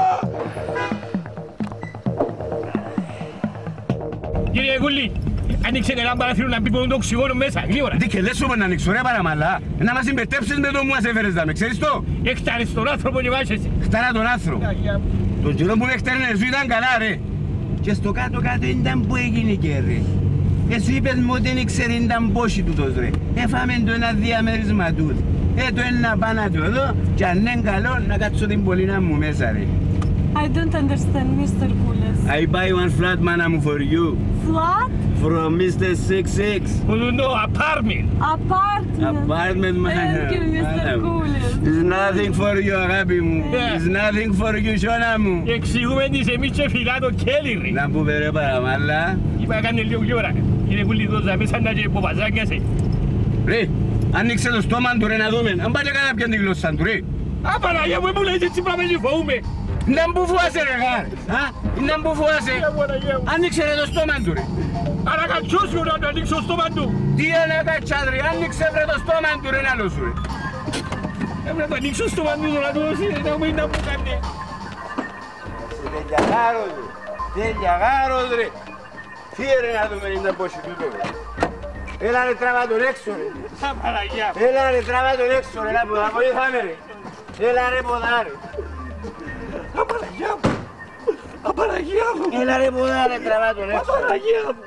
Κύριε Κούλη, άνοιξε ένα παράθυρο να μπει το οξυγόνο μέσα, γρήγορα. Τι και λες όμως να ανοίξω ρε παραμαλά, να μας συμπετέψεις με το μου μας έφερες δάμε, ξέρεις το. Έχταρες τον άνθρωπο και βάζεσαι. Χτάρα τον άνθρωπο. Τον καιρό που με χτάρινε σου ήταν καλά ρε. Και στο κάτω-κάτω ήταν που έγινε και ρε. Εσύ είπες μου ότι δεν ήξερε ήταν πόσοι τούτος ρε. Έφαμε το ένα διαμέρισμα τούτο. Ε, το ένα πάνω του εδώ και αν είναι καλό να κάτσω την πολίνα μου μέσα ρε. I don't understand, Mister Koulas. I buy one flat manam for you. Flat? From Mister six six. Oh no, apartment. Apartment. Apartment manam. Thank you, Mister Koulas. It's nothing for you, αγάπη μου. It's nothing for you, σώνα μου. Εξηγούμε της εμείς και φιλά το κέλι ρε. Να που πέρε παραμάλα. Είπα κάνε λίγο γλυόρα. Κύριε Κούλη δώσα μέσα να και υποβαζάκιασε. Ρε, άνοιξε το στόμα του ρε να δούμε. Αν πάει και κάνα πιαν τη γλώσσα του ρε. Α, Παναγία μου, μου λες έτσι πράγμα και φοβούμαι. Να μου φοβάσαι ρε γάρ, να μου φοβάσαι. Άνοιξε ρε το στόμα του ρε. Ανακατσώσου να το ανοίξω το στόμα του. Τι ανακατσάς ρε, άνοιξε βρε το στόμα του ρε να λώσου ρε. Έπρεπε να ανοίξω το στόμα του να του δώσει να μου είναι να μου κάνει. Τέλεια γάρος ρε, τέλεια γάρος ρε. Τι ρε να δούμε είναι πόσοι τούτο ρε. Έλα ρε τράβα τον έξω ρε. Έλα ρε τράβα τον έξω ρε, να βοηθάμε ρε. Έλα ρε ποδάρε. Απαραγιά μου! Απαραγιά μου! Έλα ρε ποδάρε, τραβά τον έξω. Απαραγιά μου!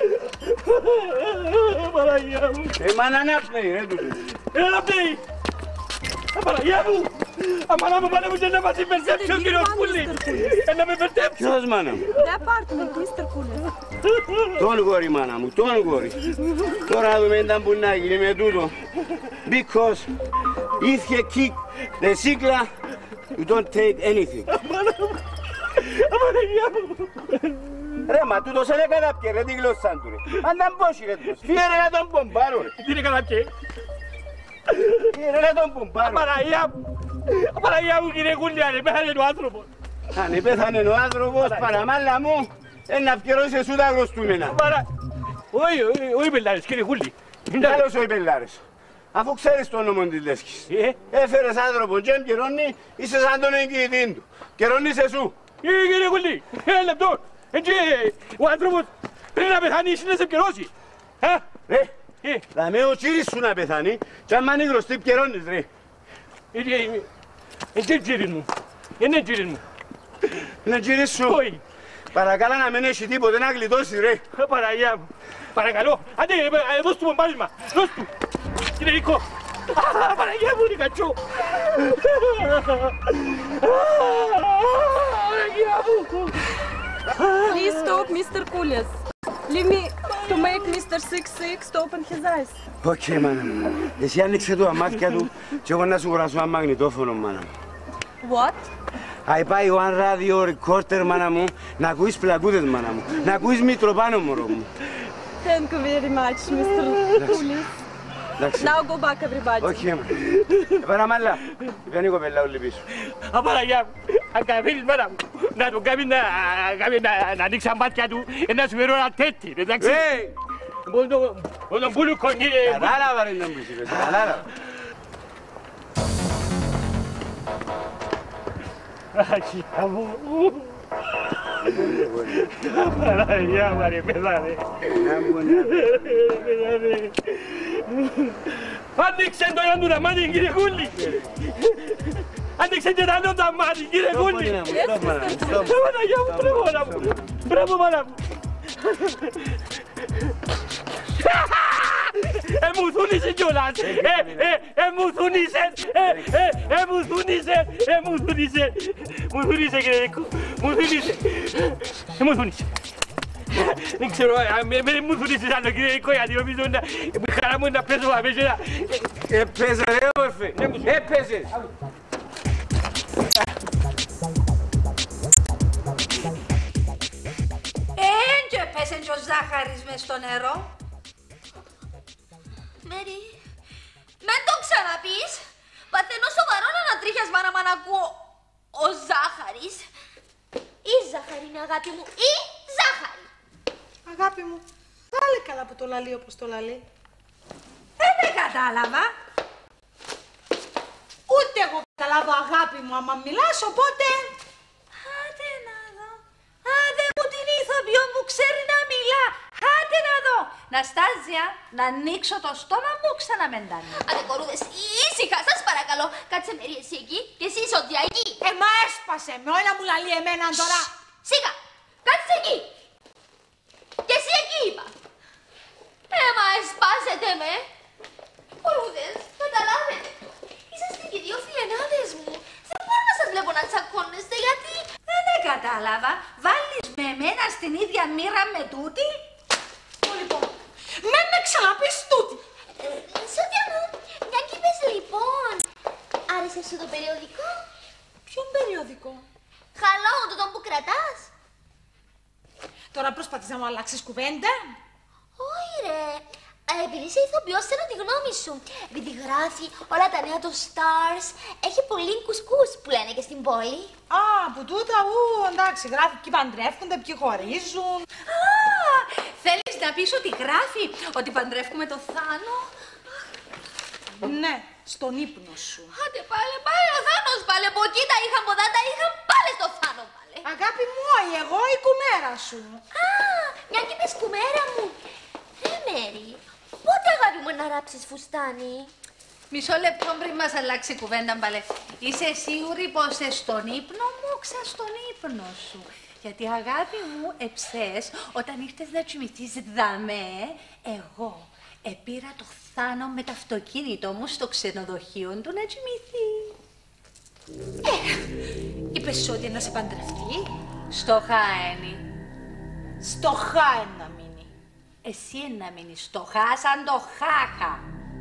Απαραγιά μου! Ε, μάνα να πνέει ρε τούτο. Έλα πνέει! Απαραγιά μου! Αμάνα μου μάνα μου και να μας υπερτέψει ο κύριος Κούλη! Ε, να με υπερτέψει! Ποιος μάνα μου? The apartment, Mister Koulas. Τον γόρι μάνα μου, τον γόρι. Τώρα να δούμε ήταν που να γίνει με τούτο. Because if you kick the sigla, you don't take anything. Απαραγιά μου! Ρε, μα τούτος είναι κατάπιε ρε τη γλώσσα του ρε. Αν ήταν πόσοι ρε τούτος. Φύγε ρε να τον πομπάρω ρε. Τι είναι κατάπιε? Φύγε ρε να τον πομπάρω. Απαραγιά μου! Απαραγιά μου κύριε Κούλη, αν πέθανε ο άνθρωπος. Αν πέθανε ο άνθρωπος, παραμάλα μου, να πιερώσει εσύ τα γροστούμενα. Όχι, όχι πελάρες κύριε Κούλη. Τέλος όχι πελάρες. Αφού ξέρεις το όνομα της Λέσχης. Ε? Έφερες άνθρωπο και εμπειρώνει, είσαι σαν τον εγγυητή του. Καιρώνεις εσού. Ε, κύριε Κουλή, ένα λεπτό. Έτσι, ο άνθρωπος πριν να πεθάνει, είσαι να σε επικαιρώσει. Ρε, θα με ο κύρις σου να πεθάνει και άμα είναι γνωστή επικαιρώνεις, ρε. Είναι κύρις μου. Είναι κύρις μου. Είναι κύρις σου. Όχι. Παρακαλώ να μην έχει τίποτε να γλιτώσει, ρε. Παραγιά μου. Παρακαλώ. Άντε, δώσ' του μπάλισμα. Δώσ' του. Κύριε Νίκο. Α, Παναγιά μου, Νικατσό. Παναγιά μου. Please stop, Mister Kulis. Leave me to make Mister Six Six to open his eyes. Οκ, μάνα μου. Εσύ άνοιξε του αμάτια του και εγώ να σου γοράσω ένα μαγνητόφωνο, μάνα μου. What? I buy one radio recorder, μάνα μου, να ακούεις πλακούδες, μάνα μου. Να ακούεις Μητροπάνο, μωρό μου. Thank you very much, Mister Kulis. Now go back, everybody. Όχι, παραμάλα. Είπαν η κοπέλα όλη πίσω. Α, Παναγιά μου. Αν καταφέρεις, μάνα μου, να τον κάνει να ανοίξει τα μάτια του, να σου φέρω ένα τέτοιο, εντάξει. Μόνο τον πουλούκο, κύριε. Κατάλαβα, ρε, να μου είπες, κατάλαβα. Αγία μου. Παναγιά μου, ρε, πεθάνε. Πεθάνε. Άνοιξε το ένα του να μάθει, κύριε Κούλη. Άνοιξε και το άλλο τα μάτια, κύριε Κούλη. Παναγιά μου, μπράβο, μάνα μου. Μπράβο, μάνα μου. Ε, μου θούνισε κιόλας. Ε, ε, ε, μου θούνισε. Ε, ε, ε, μου θούνισε. Ε, μου θούνισε. Μου θούνισε, κύριε Νίκο. Μου θούνισε. Ε, μου θούνισε. Δεν ξέρω, μην μου θουνίσεις άλλο, κύριε Νίκο, γιατί νομίζω να... χαρά μου είναι να παίζω αμέσως. Έπαιζε, ρε, όρφε. Έπαιζες. Εν και έπεσε και ο ζάχαρης μες στο νερό. Μέρι, μην το ξαναπείς. Παθαίνω σοβαρό ανατρίχιασμα να μ' ακούω ο ζάχαρης. Η ζάχαρη είναι αγάπη μου, η ζάχαρη. Αγάπη μου, πάλι καλά που το λαλεί όπως το λαλεί. Δεν με κατάλαβα. Ούτε εγώ καταλάβω αγάπη μου άμα μιλάς, οπότε... Άντε να δω. Άντε μου την ηθοποιό που ξέρει να μιλά. Άντε να δω. Ναστάζια, να ανοίξω το στόμα μου ξαναμεντάνε. Άντε κορούδες, ήσυχα, σας παρακαλώ. Κάτσε Μέρι εσύ εκεί και εσύ Σόντια εκεί. Ε, μα έσπασε με όλα μου λαλεί εμένα τώρα. Σίγα, κάτσε εκεί. Και εσύ εκεί είπα. Ε, μα εσπάσετε με. Κορούδες, καταλάβετε. Είσαστε και δύο φιλενάδες μου. Δεν μπορώ να σας βλέπω να τσακώνεστε γιατί... Δεν κατάλαβα. Βάλεις με εμένα στην ίδια μοίρα με τούτη. Λοιπόν, μην με ξαναπείς τούτη. Σόντια μου, μια κι είπες λοιπόν. Άρεσε σου το περιοδικό. Ποιον περιοδικό? Χαλό, τούτον που κρατάς. Τώρα προσπαθείς να μου αλλάξεις κουβέντα. Όχι ρε. Ε, επειδή είσαι ηθοποιός, θέλω τη γνώμη σου. Επειδή γράφει όλα τα νέα των Stars, έχει πολύ κουσκούς που λένε και στην πόλη. Α, που τούτα, ου, εντάξει, γράφει ποιοι παντρεύκονται, ποιοι χωρίζουν. Α, θέλεις να πεις ότι γράφει, ότι παντρεύκουμε το Θάνο. Ναι, στον ύπνο σου. Άντε πάλι, πάλι ο Θάνος πάλι. Από εκεί τα είχαν ποδά, τα είχαν πάλι στο Θάνο πάλι. Αγάπη μου, όχι, εγώ η κουμέρα σου. Α, μια κι είπες κουμέρα μου. Ε, Μέρι, πότε αγάπη μου να ράψεις φουστάνι? Μισό λεπτό πριν μας αλλάξει η κουβέντα, μπαλέ. Είσαι σίγουρη πως είσαι στον ύπνο μου, ξα στον ύπνο σου. Γιατί αγάπη μου, εψές, όταν ήρθες να κοιμηθείς δαμέ, εγώ επήρα το Θάνο με το αυτοκίνητο μου στο ξενοδοχείο του να κοιμηθεί. Ε, είπες ότι να σε παντρευτεί. Στο Χάενι. Στο Χάεν να μείνει. Εσύ να μείνεις στο Χά σαν το Χάχα.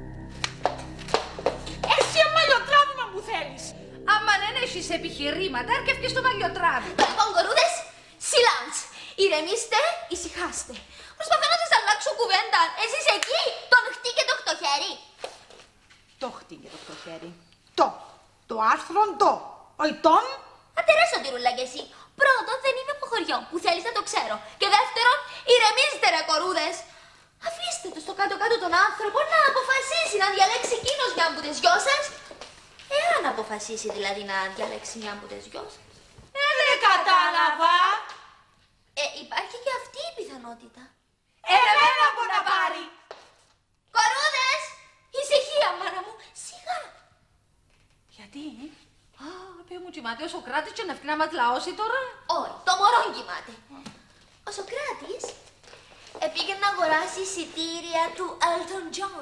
Εσύ μαλλιοτράβημα που θέλεις. Άμα δεν έχεις επιχειρήματα, αρκεύκες στο μαλλιοτράβημα. Λοιπόν, κορούδες, σιλάνς. Ηρεμήστε, ησυχάστε. Προσπαθώ να σας αλλάξω κουβέντα. Εσείς εκεί, τον χτύκε το χτωχέρι. Το χτύκε το χτωχέρι. Το. Το άρθρο το. Όχι τον. Ατερέσω τη ρούλα κι εσύ. Πρώτον, δεν είμαι από χωριό που θέλεις να το ξέρω. Και δεύτερον, ηρεμήστε ρε κορούδες. Αφήστε αφήστε το στο κάτω-κάτω τον άνθρωπο να αποφασίσει να διαλέξει εκείνος μια από τις δυο σας. Εάν αποφασίσει δηλαδή να διαλέξει μια από τις δυο σας. Ε, δεν κατάλαβα. Ε, υπάρχει και αυτή η πιθανότητα. Εμένα που να πάρει. Κορούδες! Ησυχία, μάνα μου. Σιγά. Γιατί? Α, πέ μου κοιμάται ο Σοκράτης και να ευκεί να μας λαώσει τώρα. Όχι, το μωρό κοιμάται. Ο Σοκράτης πήγε να αγοράσει εισιτήρια του Elton John.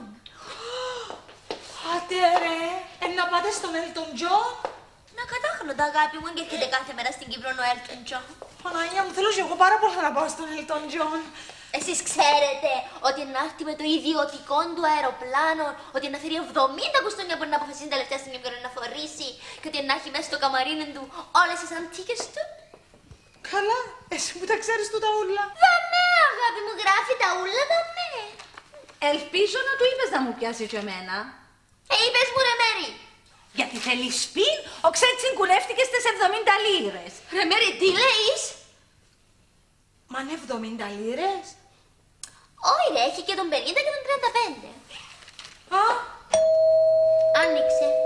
Άτε ρε, ε, να πάτε στον Elton John. Να κατάχνοντα, αγάπη μου, και έρχεται κάθε μέρα στην Κύπρο ο Elton John. Παναγία μου, θέλω και εγώ πάρα πολύ να πάω στον Elton John. Εσείς ξέρετε ότι να έρθει με το ιδιωτικό του αεροπλάνο, ότι να φέρει εβδομήντα κουστόνια που να αποφασίσει την τελευταία στιγμή που να φορήσει και ότι να έχει μέσα στο καμαρίνι του όλες τις αντίκες του. Καλά, εσύ που τα ξέρεις του τα ούλα. Δαμέ, αγάπη μου, γράφει τα ούλα, δαμέ. Ελπίζω να του είπες να μου πιάσει και εμένα. Ε, είπες μου ρε Μέρη. Γιατί θέλει σπίν, ο Ξέτσιν κουρεύτηκε στις εβδομήντα λίρες. Ρε Μέρη, τι λέεις? Μα είναι εβδομήντα λίρες. Όχι ρε, έχει και τον πενήντα και τον τριάντα πέντε. Α. Άνοιξε.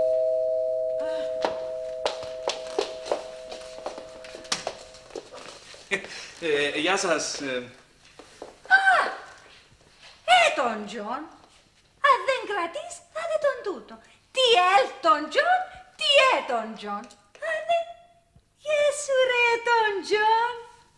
Ε, γεια σας. Α, ε, τον Τζον. Αν δεν κρατείς, θα δει τον τούτο. Τι ελ τον Τζον, τι ε τον Τζον. Κάνε, γεσου ρε τον Τζον.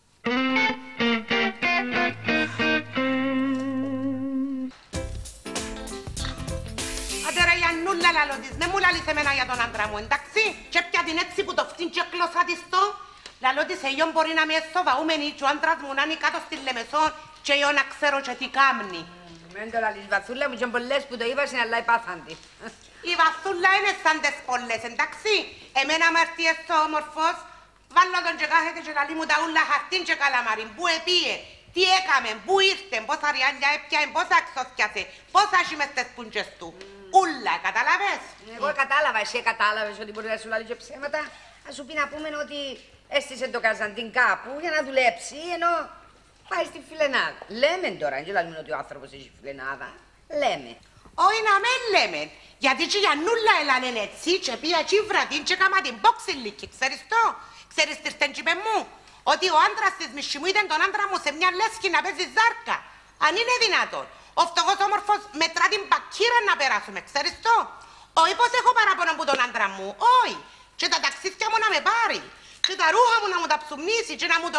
Άντε ρε Ιαννούλα λαλό της, με μου λαλείς εμένα για τον άντρα μου, εντάξει. Και πια την έτσι που το φτύν και κλωσά της το. Λαλό της εγιόν μπορεί να με σοβαούμενη και ο άντρας μου να είναι κάτω στη Λεμεσόν και εγώ να ξέρω και τι κάμνει. Μεν το λαλείς Βαθούλα μου και πολλές που το είπασαν αλλά υπάθαντη. Η Βαθούλα είναι σαν τις πολλές, εντάξει. Εμένα με έρθει έτσι όμορφος, βάλω τον και κάθεται και καλεί μου τα ούλα χαρτίν και καλαμάριν. Πού επίε, τι έκαμε, πού ήρθε, πόσα ριάλια έπιανε, πόσα εξώθιασε, πόσα έχει μες τις πούντжες του. Ούλα, καταλάβες. Εγώ κατάλαβα, εσύ κατάλαβες ότι μπορεί να σου λαλεί και ψέματα. Θα σου πει να πούμε ότι έστησε το Καζαντίν κάπου για να δουλέψει, ενώ πάει στη φιλενάδα. Λέμε τώρα, δεν λέμε ότι ο άνθρωπος έχει φιλενάδα. Λέμε. Όχι να με λέμε, γιατί και η Αννούλα έλανε έτσι και πήγα και βραδύν και κάμα την πόξιλίκη, ξέρεις το. Ξέρεις τι ήρθεν και είπε μου, ότι ο άντρας της μισή μου ήταν τον άντρα μου σε μια λέσχη να παίζει ζάρκα. Αν είναι δυνατόν. Ο φτωχός όμορφος μετρά την πακύρα να περάσουμε, ξέρεις το. Όχι πως έχω παράπονο από τον άντρα μου, όχι. Και τα ταξίδια μου να με πάρει. Και τα ρούχα μου να μου τα ψουμνήσει και να μου το,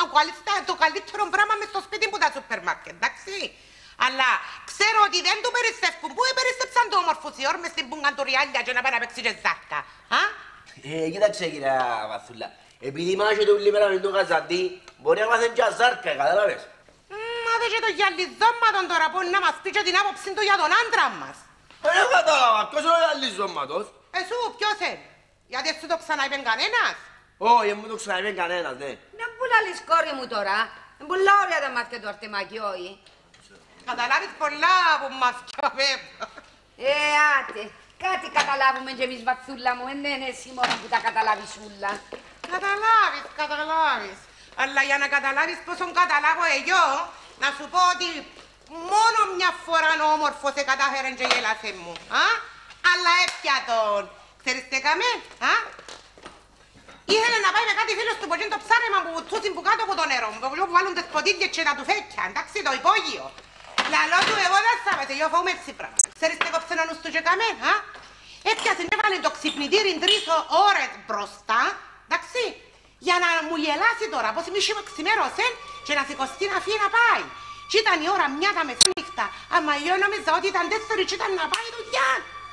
το καλύτερο πράγμα μες στο σπίτι μου τα σούπερ μάρκετ, εντάξει. Αλλά ξέρω ότι δεν του περιστεύκουν. Πού περιστέψαν το όμορφο σιόρ μες στην πούγκα του ριάλια και να πάει να παίξει και ζάρκα. Α? Ε, κοίταξε κυρία Βαθούλα. Επειδή μάχεται ούλη μέρα με τον Καζαντή, μπορεί να μάθουν και ζάρκα, κατάλαβες. Μα δε και το γυαλιζόμματον τώρα που να μας πει και την άποψη του για τον άντρα μας. Δεν κατάλαβα, ποιος είναι ο γυαλιζόμματος. Εσού, ποιος είναι. Γιατί εσύ το ξαναείπεν κανένας. Όχι, δεν μου το ξαναείπεν κανένας, ναι. Να που λαλείς κόρη μου τώρα. Είναι πολλά ωραία τα μάτια του Αρτεμάκη, όχι. Καταλάβεις πολλά που μας πιαβεύω. Ε, άτε. Κάτι καταλάβουμε και εμείς Βαθούλα μου, δεν είναι εσύ μόνο που τα καταλάβεις ούλα. Καταλάβεις, καταλάβεις. Αλλά για να καταλάβεις πόσον καταλάβω εγώ, να σου πω ότι μόνο μια φορά ο όμορφος σε κατάφερε και γέλασε μου. Α? Αλλά έπια τον. Ξέρεις τι έκαμε, α? Ήθελε να πάει με κάτι φίλος του ποτέ το ψάρεμα που τούτην που κάτω από το νερό, που βάλουν τις ποτήλιες και τα τουφέκια, εντάξει, το υπόγειο. Λαλό του εγώ δεν θα πέτε, εγώ φάω με έτσι πράγμα. Ξέρεις τι κόψε να νους του και καμε, α? Έπιασε και βάλε το ξυπνητήρι τρεις ώρες μπροστά, εντάξει, για να μου γελάσει τώρα, πως εμείς είμαι ξημέρωσεν και να σηκωστεί να φύγει να πάει. Και ήταν η ώρα μια τα μεσάνυχτα, άμα εγώ νόμιζα ότι ήταν τέσσερις και ήταν να πάει δουλειά.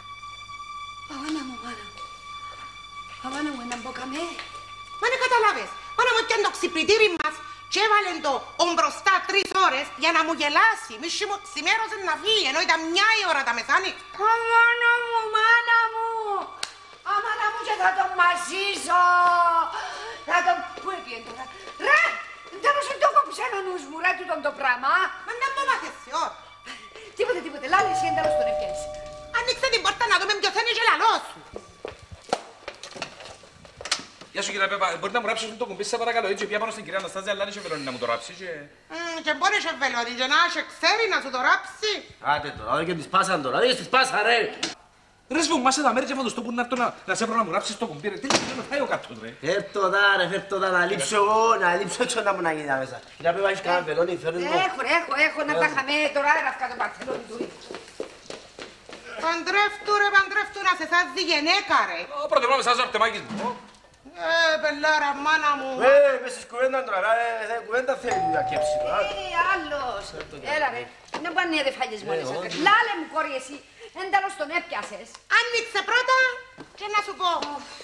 Παγάνα μου, μάνα μου. Παγάνα μου, έναν μποκαμέ. Μα ναι καταλάβες, μάνα μου έπιαν το ξυπνητήρι μας και έβαλεν το μπροστά τρεις ώρες για να μου γελάσει. Εμείς είμαι ξημέρωσεν να φύγει, ενώ ήταν μια η ώρα τα μεσάνυχτα. Παγάνα μου, μάνα μου. Αμάνα μου και θα τον μαζίζω. Θα τον... Πού έπιεν τώρα. Ρε, δεν μου σε το κόψαν ο νους μου, ρε, τούτον το πράγμα. Μα να το μάθες σε ώρα. Τίποτε, τίποτε, λάλη εσύ εντέλος τον έπιανες. Ανοίξε την πόρτα να δούμε ποιος είναι και λαλό σου. Γεια σου κύριε Πέπα, μπορείτε να μου ράψεις το κουμπί σας παρακαλώ, έτσι πια πάνω στην κυρία Αναστάζια, αλλά είχε βελόνι να μου το ράψει και... Και μπορεί και βελόνι και να έχει ξέρει να σου το ράψει. Άντε τώρα, όχι και τις πάσαν τώρα, όχι τις πάσα ρε. Ρε σβουμάσε τα μέρη και φαντοστώ που να έρθω να σε βρω να μου ράψεις το κουμπί ρε, τι να φάει ο κάτω ρε. Φέρ' το δα ρε, φέρ' το δα, να λείψω εγώ, να λείψω έτσι να μου να γίνει μέσα. Κύριε Πέπα, έχεις κανένα βελόνι, φέρνεις μου. Έχω, έχω, έχω να τα χαμε τώρα ρε αυκά το παρθελόνι του. Παντρεύτου ρε, παντρεύτου να σε σάζει γενέκα ρε. Ω, πρωτεύω με σας ο αρτεμάκης μου. Ε, πελάρα, μάνα μου. Ε, μες στις κουβέντα τώρα, ε, κουβέντα θέλει να κέψει. Ε, άλλος. Έλα ρε, να πάνε οι αδεφάλιες μόνες σας. Λάλε μου κόρη εσύ, εν τέλος τον έπιασες. Άνοιξε πρώτα και να σου πω.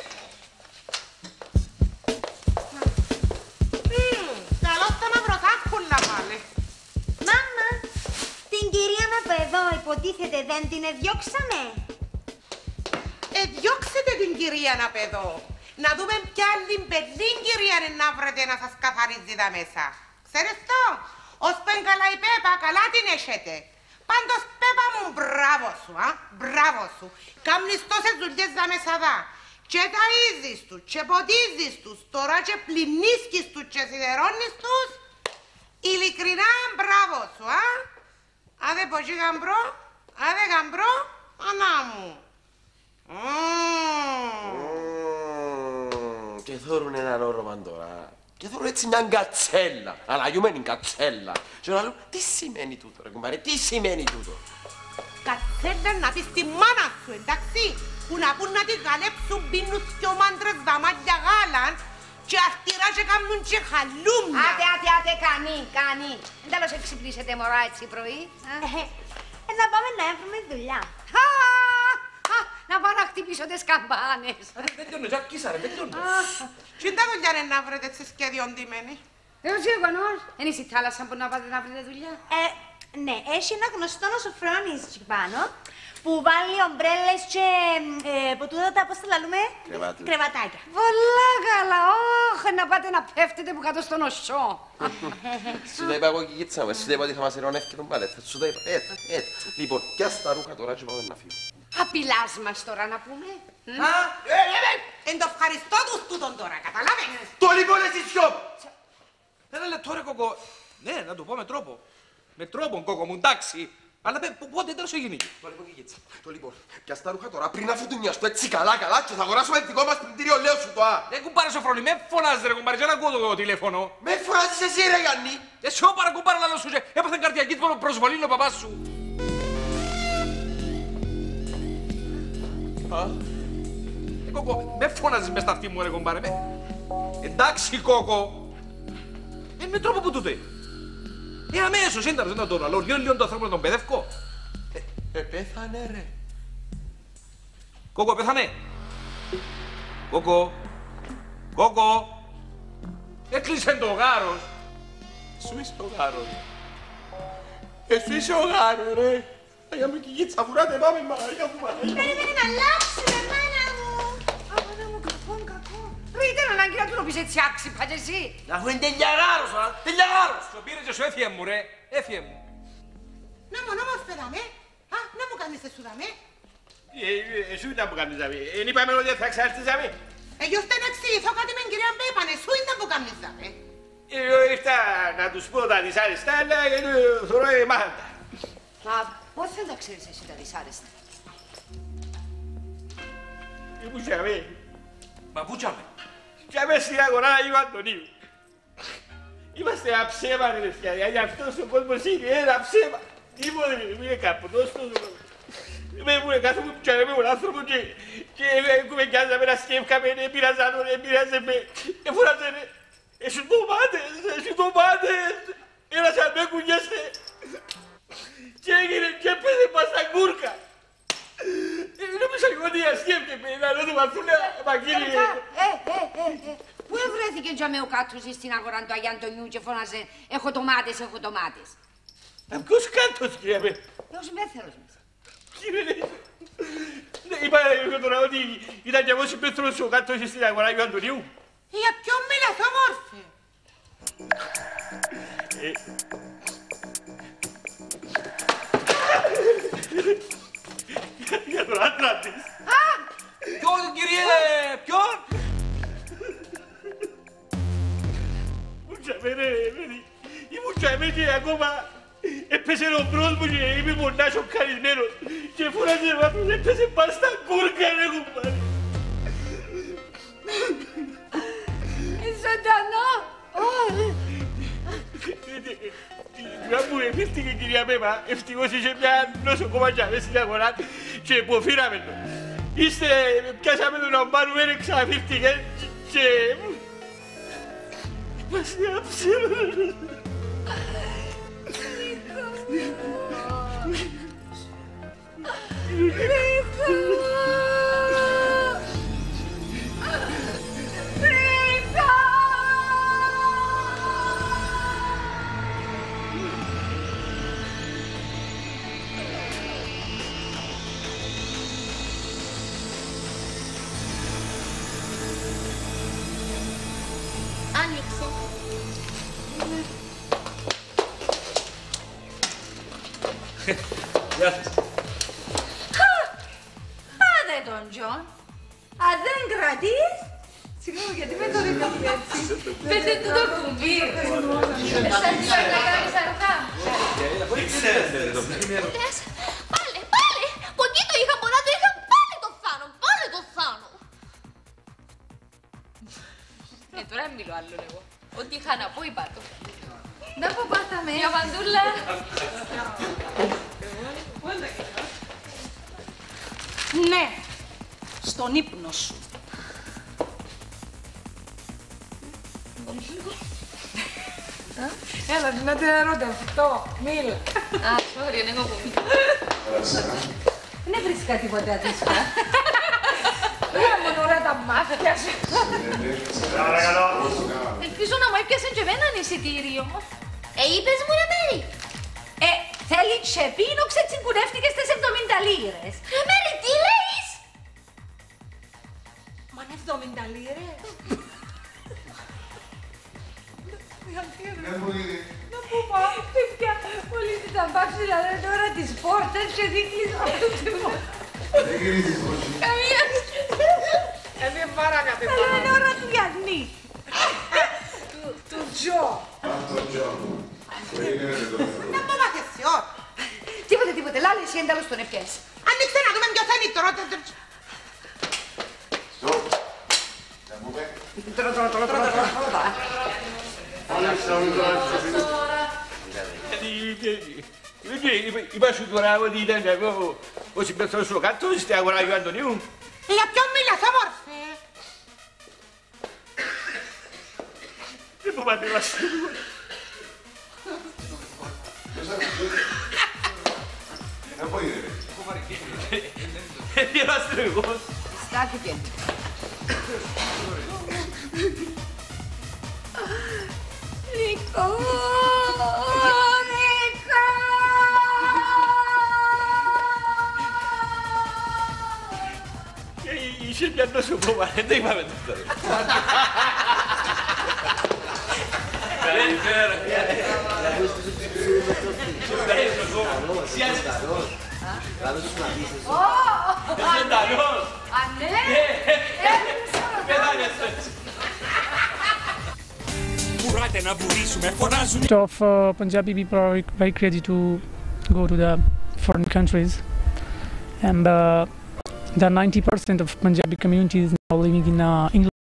Καλώς τα μαυροσάκουλα πάλι. Μάμα, την κυρία από εδώ υποτίθεται δεν την εδιώξαμε. Εδιώξετε την κυρία από εδώ. Να δούμε ποια άλλη μπελή κυρία να βρετε να σας καθαρίζει τα μέσα. Ξέρεις το, ως πεν καλά η Πέπα, καλά την έχετε. Πάντως Πέπα μου, μπράβο σου, α, μπράβο σου. Κάμνεις τόσες δουλειές τα μέσα δά. Και ταΐζεις τους, και ποτίζεις τους, τώρα και πλυνίσκεις τους και σιδερώνεις τους. Ειλικρινά μπράβο σου, α. Άντε πω και γαμπρό, άντε γαμπρό, ανά μου. Και θέλουν έναν όρομα τώρα. Και θέλουν έτσι μια κατσέλα. Αναγιούμενη κατσέλα. Και να λέω, τι σημαίνει τούτο ρε κουμπάρε, τι σημαίνει τούτο. Κατσέλα να πεις τη μάνα σου, εντάξει. Που να πούν να την καλέψουν πίνουν δυο μάντρες δαμάτια γάλαν και αρτηρά και κάνουν και χαλούμια. Άτε, άτε, άτε, κάνει, κάνει. Εν τέλος εξυπνήσετε μωρά έτσι πρωί. Ε, να πάμε να έβρουμε δουλειά. Να πάω να χτυπήσω τις καμπάνες. Δεν τιώνω, τζακ κίσα ρε, δεν τιώνω. Τι τα δουλειά είναι να βρετε έτσι σχέδιο ντυμένη. Εγώ γεγονός. Εν είσαι η θάλασσα που να πάτε να βρείτε δουλειά. Ε, ναι, έχει ένα γνωστό νοσοφρόνης εκεί πάνω που βάλει ομπρέλες και ε, από τούτα τα, πώς τα λαλούμε, κρεβατάκια. Πολλά καλά, όχ, να πάτε να πέφτετε που κάτω στο νοσό. Σου τα είπα εγώ και κοίτσα μου, σου τα είπα ότι θα μας ειρωνεύει τον παλέτ. Σου τα είπα, έτσι, έτσι. Λοιπόν, πιάσ' τα ρούχα τώρα και πάμε να φύγουμε. Απειλάς μας τώρα να πούμε. Α, ε, ε, ε, εν το ευχαριστώ τους τούτον τώρα, καταλάβαινες. Το λοιπόν εσύ σιώ! Ένα λεπτό ρε κοκό. Ναι, να το πω με τρόπο. Με τρόπο κοκό μου, εντάξει. Αλλά πότε τέλος έγινε εκεί. Το λοιπόν κοίτσα. Το λοιπόν, πιάσ' τα ρούχα τώρα πριν αφού του νοιαστώ έτσι καλά καλά και θα αγοράσουμε δικό μας πλυντήριο, λέω σου το α. Δεν κουμπάρε σοφρόνι, με φωνάζεις ρε κουμπάρε, και να ακούω το τηλέφωνο. Με φωνάζεις εσύ ρε Γιάννη. Εσύ όπαρα κουμπάρα λαλό σου και έπαθεν καρδιακή προσβολή ο παπάς σου. Α, ε, κόκο, με φωνάζεις μες στα αυτή μου ρε κουμπάρε, με. Εντάξει κόκο. Ε, με τρόπο που τούτε. Ε, αμέσως ένταρες να τον αλώ, λίγο λίγο το άνθρωπο να τον παιδεύκω. Ε, πέθανε ρε. Κόκο, πέθανε. Κόκο. Κόκο. Έκλεισε το γάρος. Σου είσαι ο γάρος. Εσύ είσαι ο γάρος ρε. Αγιά μου κυγίτσα, βουράτε, πάμε Μαρία μου, Μαρία. Περιμένει να αλλάξει ρε μάνα μου. Αμάνα μου, κακό, κακό. Ρε, ήταν ανάγκη να του το πεις έτσι άξιπα και εσύ. Αφού είναι τέλεια γάρος, α, τέλεια γάρος. Στο πήρε και σου έφυγε μου ρε, έφυγε μου. Να μου, να μας πέδαμε. Α, να μου κάνεις εσύ δαμε. Εσύ ήταν που κάνεις δαμε. Εν είπαμε ότι θα ξάρτης δαμε. Εγώ ήρθα να εξηγηθώ κάτι με την κυρία Μπέπανε. Σου ήταν που κάνεις δαμε. Εγώ ήρθα να τους πω τα δυσάρεστα, αλλά θεωρώ μάθαντα. Μα πώς δεν τα ξέρεις εσύ τα δυσάρεστα. Πού τσάμε. Μα πού τσάμε. Τσάμε στην αγορά Αγίου Αντωνίου. Είμαστε ένα ψέμα ρε παιδιά, γι' αυτό ο κόσμος είναι ένα ψέμα. Τίποτε δεν είναι κάπου, τόσο τόσο. Με μου κάθε μου τσάμε με τον άνθρωπο και κουβεντιάζαμε να σκέφκαμε, πειραζάνω, πειράζαμε, εφουράζανε. Εσύ ντομάτες, εσύ ντομάτες, ένας αν με κουνιέστε. Και έγινε και έπαιζε μας τα γκούρκα. Νόμιζα εγώ ότι ασκέφτεται, να λέω του Μαθούλα, Μαγγίλη. Ε, ε, ε, ε, πού ευρέθηκε τζαμέ ο κάτος στην αγορά του Αγίου Αντωνίου και φώναζε «Έχω τομάτες, έχω τομάτες». Ποιος κάτος, κύριε με. Εγώ συμπέθερος μας. Κύριε, είπα εγώ τώρα ότι ήταν και εγώ συμπέθερος ο κάτος στην αγορά Αγίου Αντωνίου. Για ποιον μιλάς, όμορφε. Για τον άντρα της. Ποιον, κύριε, ποιον. τζάμε ρε, ήμουν τζάμε και ακόμα έπεσε ο μπρος μου και είμαι μονά σοκαρισμένος και φούρασε βάθος, έπεσε πάνω στα κούρκα ρε κουμπάρε. Ζωντανό! Την ώρα που εμφύστηκε η κυρία Πέπα, ευτυχώς είχε μια νοσοκομματιά μέσα στην αγορά και υποφύραμε το. Είστε, πιάσαμε τον να πάρουμε, εξαφύστηκε και... Μας άψε. Άνοιξε. Γεια σας. Άντε τον Τζον. Αν δεν κρατείς... Συγγνώμη, γιατί με το ρίχνει έτσι. Πέτε του το κουμπί. Σας είπα να κάνεις αργά. Λες, πάλε, πάλε. Κοκκί το είχα, πολλά το είχα, πάλε το θάνο, πάλε το θάνο. Ε, τώρα δεν μιλώ άλλον εγώ. Ό,τι είχα να πω είπα το. Να πω πάθαμε. Μια μαντούλα. Ναι, στον ύπνο σου. Έλα, να την ερωτευτώ, μίλα. Α, sorry, είναι εγώ που μίλα. Δεν βρίσκα τίποτα δύσκολα. Ήμουν ωραία τα μάτια σου. Ελπίζω να μου έπιασαν και εμένα εισιτήριο. Ε, είπες μου ρε Μέρη. Ε, θέλει τσεπίνο, ξετσιγκουρεύτηκε στις εβδομήντα λίρες. Ρε Μέρη, τι λέεις. Μα είναι εβδομήντα λίρες. Να πού πάω, παιδιά, πολύ θα πάψει να λένε τώρα τις πόρτες και δείχνεις αυτό το μόνο. Δεν γυρίζεις όχι. Καμία. Είναι πάρα κάτι Θα λένε ώρα του Γιάννη. Του Τζο. Αυτό Τζο. Να μου μάθεις εσύ, ω. Τίποτε, τίποτε, λάλε εσύ εντάλλως τον έπιες. Ανοίξτε να δούμε ποιος είναι τώρα. Στοπ. Να πούμε. Τώρα, τώρα, τώρα, τώρα, τώρα, τώρα. Είπα σου τώρα ότι ήταν εγώ ο συμπέκτορος του κάτω στην αγορά του Αντωνίου. Για ποιον μίλας, όμορφε. Δεν πω πάτε μας. Να πω είδε. Δεν είμαστε εγώ. Στάθηκε. Νίκο, Νίκο. Είσαι μια νοσοκόμα, δεν το είπαμε τώρα. Καλησπέρα. Καλώς τους να δεις εσύ. Είσαι ενταλός. Α, ναι. Πετάνεσαι. Κουράτε να βουρήσουμε, φωνάζουν. Of uh, Punjabi people are very crazy to go to the foreign countries, and uh, the ninety percent of Punjabi community is now living in uh, England.